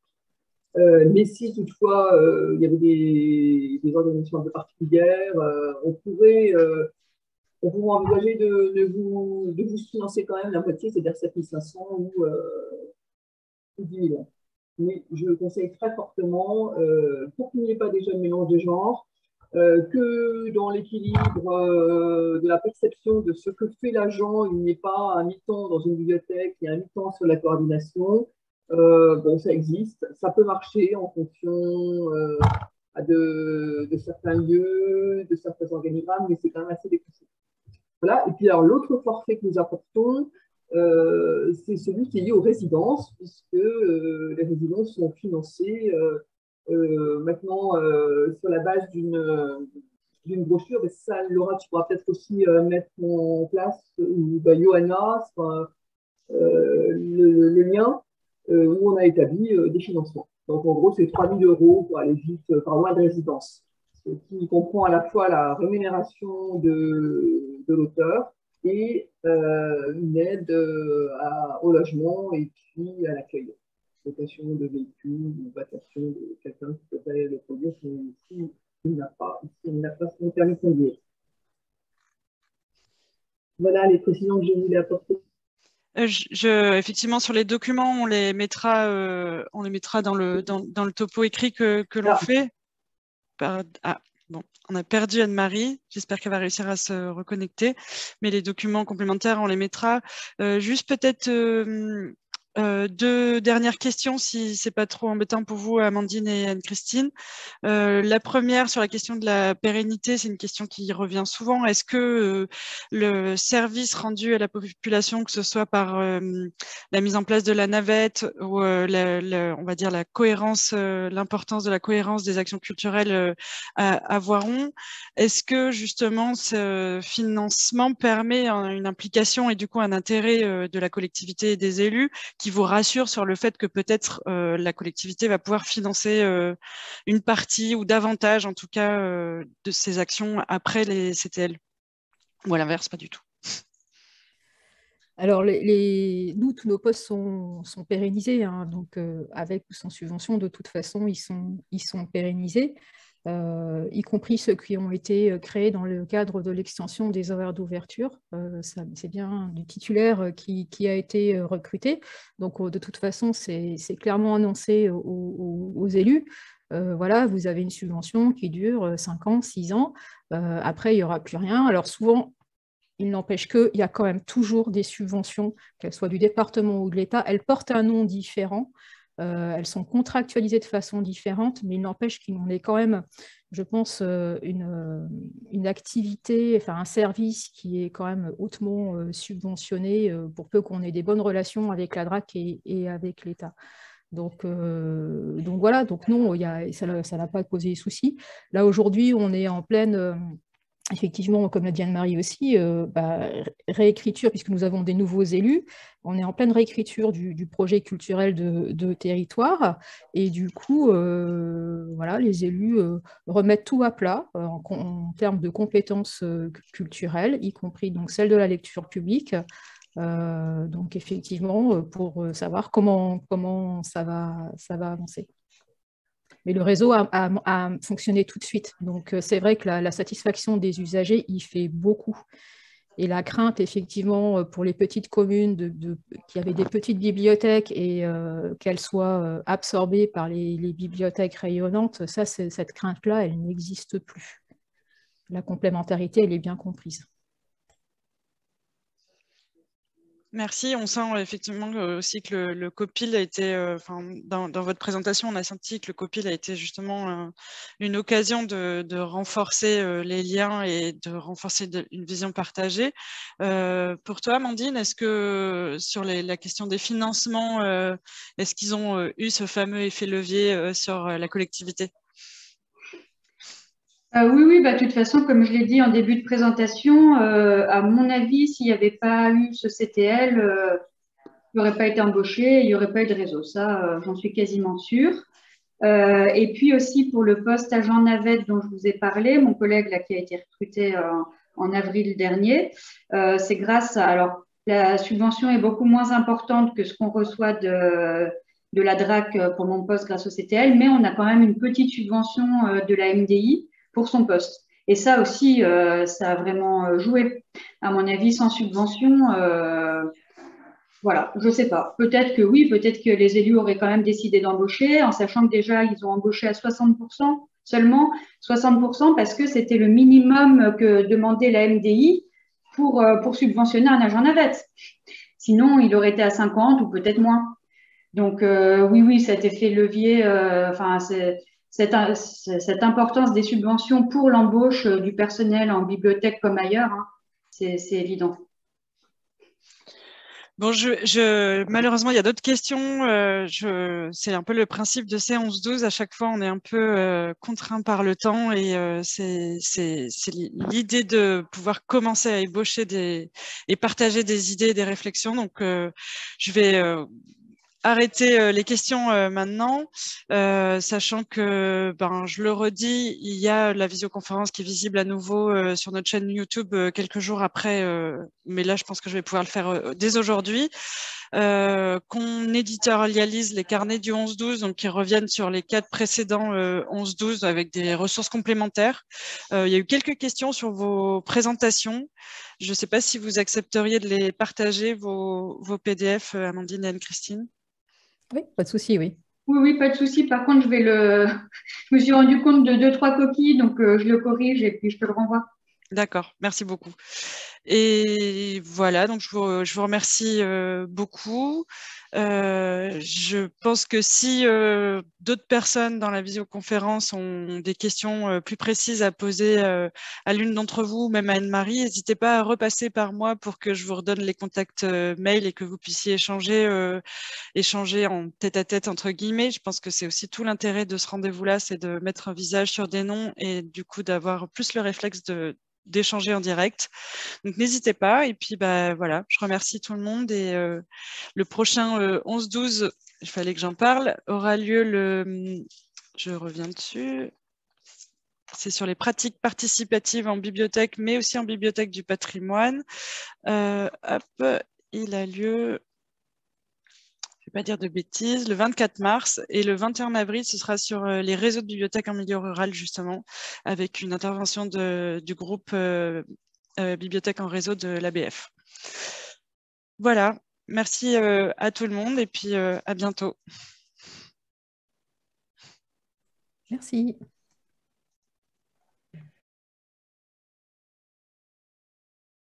Euh, mais si toutefois euh, il y avait des, des organisations un peu particulières, euh, on pourrait euh, on pourrait envisager de, de, vous, de vous financer quand même la moitié, c'est-à-dire sept mille cinq cents ou, euh, ou dix mille. Mais je conseille très fortement, euh, pour qu'il n'y ait pas déjà de mélange de genre, euh, que dans l'équilibre euh, de la perception de ce que fait l'agent, il n'y ait pas un mi-temps dans une bibliothèque et un mi-temps sur la coordination. Euh, bon, ça existe, ça peut marcher en fonction euh, de, de certains lieux, de certains organigrammes, mais c'est quand même assez déconseillé. Voilà. Et puis alors l'autre forfait que nous apportons, euh, c'est celui qui est lié aux résidences, puisque euh, les résidences sont financées euh, euh, maintenant euh, sur la base d'une d'une brochure. Mais ça, Laura, tu pourras peut-être aussi euh, mettre en place, ou bah, Johanna, enfin, euh, le, le lien euh, où on a établi euh, des financements. Donc en gros, c'est trois mille euros pour aller vite euh, par mois de résidence, ce qui comprend à la fois la rémunération de, de l'auteur et euh, une aide euh, à, au logement et puis à l'accueil. Location de véhicules ou vacation de quelqu'un qui pourrait le produire s'il n'a pas, n'a pas son permis de conduire. Voilà les précisions que j'ai voulu apporter. Euh, je, je, effectivement, sur les documents, on les mettra, euh, on les mettra dans le, dans, dans le topo écrit que, que l'on ah. fait. Par, ah, bon, on a perdu Anne-Marie. J'espère qu'elle va réussir à se reconnecter. Mais les documents complémentaires, on les mettra. Euh, juste peut-être euh, euh, deux dernières questions, si c'est pas trop embêtant pour vous, Amandine et Anne-Christine. Euh, la première, sur la question de la pérennité, c'est une question qui revient souvent. Est-ce que euh, le service rendu à la population, que ce soit par euh, la mise en place de la navette ou euh, la, la, on va dire la cohérence, euh, l'importance de la cohérence des actions culturelles euh, à, à Voiron, est-ce que justement ce financement permet une implication et du coup un intérêt euh, de la collectivité et des élus qui vous rassure sur le fait que peut-être euh, la collectivité va pouvoir financer euh, une partie ou davantage en tout cas euh, de ces actions après les C T L, ou à l'inverse, pas du tout? Alors, les, les, nous, tous nos postes sont, sont pérennisés, hein, donc euh, avec ou sans subvention, de toute façon, ils sont, ils sont pérennisés, euh, y compris ceux qui ont été créés dans le cadre de l'extension des horaires d'ouverture. Euh, c'est bien du titulaire qui, qui a été recruté. Donc, de toute façon, c'est clairement annoncé aux, aux, aux élus. Euh, voilà, vous avez une subvention qui dure cinq ans, six ans. Euh, après, il n'y aura plus rien. Alors, souvent, il n'empêche qu'il y a quand même toujours des subventions, qu'elles soient du département ou de l'État. Elles portent un nom différent. Euh, elles sont contractualisées de façon différente, mais il n'empêche qu'il en est quand même, je pense, une, une activité, enfin un service qui est quand même hautement euh, subventionné euh, pour peu qu'on ait des bonnes relations avec la D R A C et, et avec l'État. Donc, euh, donc voilà, donc non, y a, ça n'a pas posé de soucis. Là, aujourd'hui, on est en pleine... Euh, effectivement, comme l'a dit Anne-Marie aussi, euh, bah, réécriture, puisque nous avons des nouveaux élus, on est en pleine réécriture du, du projet culturel de, de territoire, et du coup, euh, voilà, les élus euh, remettent tout à plat euh, en, en termes de compétences euh, culturelles, y compris donc celle de la lecture publique. Euh, donc effectivement, pour savoir comment, comment ça va, ça va avancer. Mais le réseau a, a, a fonctionné tout de suite. Donc, c'est vrai que la, la satisfaction des usagers, il fait beaucoup. Et la crainte, effectivement, pour les petites communes de, de, qui avaient des petites bibliothèques et euh, qu'elles soient absorbées par les, les bibliothèques rayonnantes, ça, cette crainte-là, elle n'existe plus. La complémentarité, elle est bien comprise. Merci. On sent effectivement aussi que le, le COPIL a été, euh, enfin, dans, dans votre présentation, on a senti que le COPIL a été justement euh, une occasion de, de renforcer euh, les liens et de renforcer de, une vision partagée. Euh, pour toi, Amandine, est-ce que sur les, la question des financements, euh, est-ce qu'ils ont euh, eu ce fameux effet levier euh, sur euh, la collectivité? Euh, oui, oui, bah, de toute façon, comme je l'ai dit en début de présentation, euh, à mon avis, s'il n'y avait pas eu ce C T L, euh, il n'aurait pas été embauché, il n'y aurait pas eu de réseau. Ça, euh, j'en suis quasiment sûre. Euh, et puis aussi pour le poste agent navette dont je vous ai parlé, mon collègue là, qui a été recruté euh, en avril dernier, euh, c'est grâce à… Alors, la subvention est beaucoup moins importante que ce qu'on reçoit de, de la D R A C pour mon poste grâce au C T L, mais on a quand même une petite subvention euh, de la M D I pour son poste. Et ça aussi, euh, ça a vraiment joué. À mon avis, sans subvention, euh, voilà, je ne sais pas. Peut-être que oui, peut-être que les élus auraient quand même décidé d'embaucher, en sachant que déjà, ils ont embauché à soixante pour cent seulement, soixante pour cent parce que c'était le minimum que demandait la M D I pour, pour subventionner un agent navette. Sinon, il aurait été à cinquante ou peut-être moins. Donc, euh, oui, oui, cet effet levier, euh, enfin, c'est… cette, cette importance des subventions pour l'embauche du personnel en bibliothèque comme ailleurs, hein, c'est évident. Bon, je, je, malheureusement, il y a d'autres questions. Euh, c'est un peu le principe de ces onze douze. À chaque fois, on est un peu euh, contraint par le temps et euh, c'est l'idée de pouvoir commencer à ébaucher des, et partager des idées et des réflexions. Donc, euh, je vais euh, arrêter euh, les questions euh, maintenant, euh, sachant que, ben, je le redis, il y a la visioconférence qui est visible à nouveau euh, sur notre chaîne YouTube euh, quelques jours après, euh, mais là, je pense que je vais pouvoir le faire euh, dès aujourd'hui, euh, qu'on éditorialise les carnets du onze douze, donc qui reviennent sur les quatre précédents euh, onze douze avec des ressources complémentaires. Euh, il y a eu quelques questions sur vos présentations. Je ne sais pas si vous accepteriez de les partager, vos, vos P D F, Amandine et Anne-Christine. Oui, pas de souci, oui. Oui, oui, pas de souci. Par contre, je vais le. Je me suis rendu compte de deux, trois coquilles, donc euh, je le corrige et puis je te le renvoie. D'accord, merci beaucoup. Et voilà, donc je vous, je vous remercie euh, beaucoup. Euh, je pense que si euh, d'autres personnes dans la visioconférence ont des questions euh, plus précises à poser euh, à l'une d'entre vous, même à Anne-Marie, n'hésitez pas à repasser par moi pour que je vous redonne les contacts euh, mail et que vous puissiez échanger, euh, échanger en tête-à-tête, entre guillemets. Je pense que c'est aussi tout l'intérêt de ce rendez-vous-là, c'est de mettre un visage sur des noms et du coup d'avoir plus le réflexe de d'échanger en direct. Donc n'hésitez pas. Et puis bah voilà, je remercie tout le monde. Et euh, le prochain euh, onze douze, il fallait que j'en parle, aura lieu le. Je reviens dessus. C'est sur les pratiques participatives en bibliothèque, mais aussi en bibliothèque du patrimoine. Euh, hop, il a lieu. Je ne vais pas dire de bêtises, le vingt-quatre mars, et le vingt et un avril, ce sera sur les réseaux de bibliothèques en milieu rural, justement, avec une intervention de, du groupe euh, euh, Bibliothèque en réseau de l'A B F. Voilà, merci euh, à tout le monde et puis euh, à bientôt. Merci.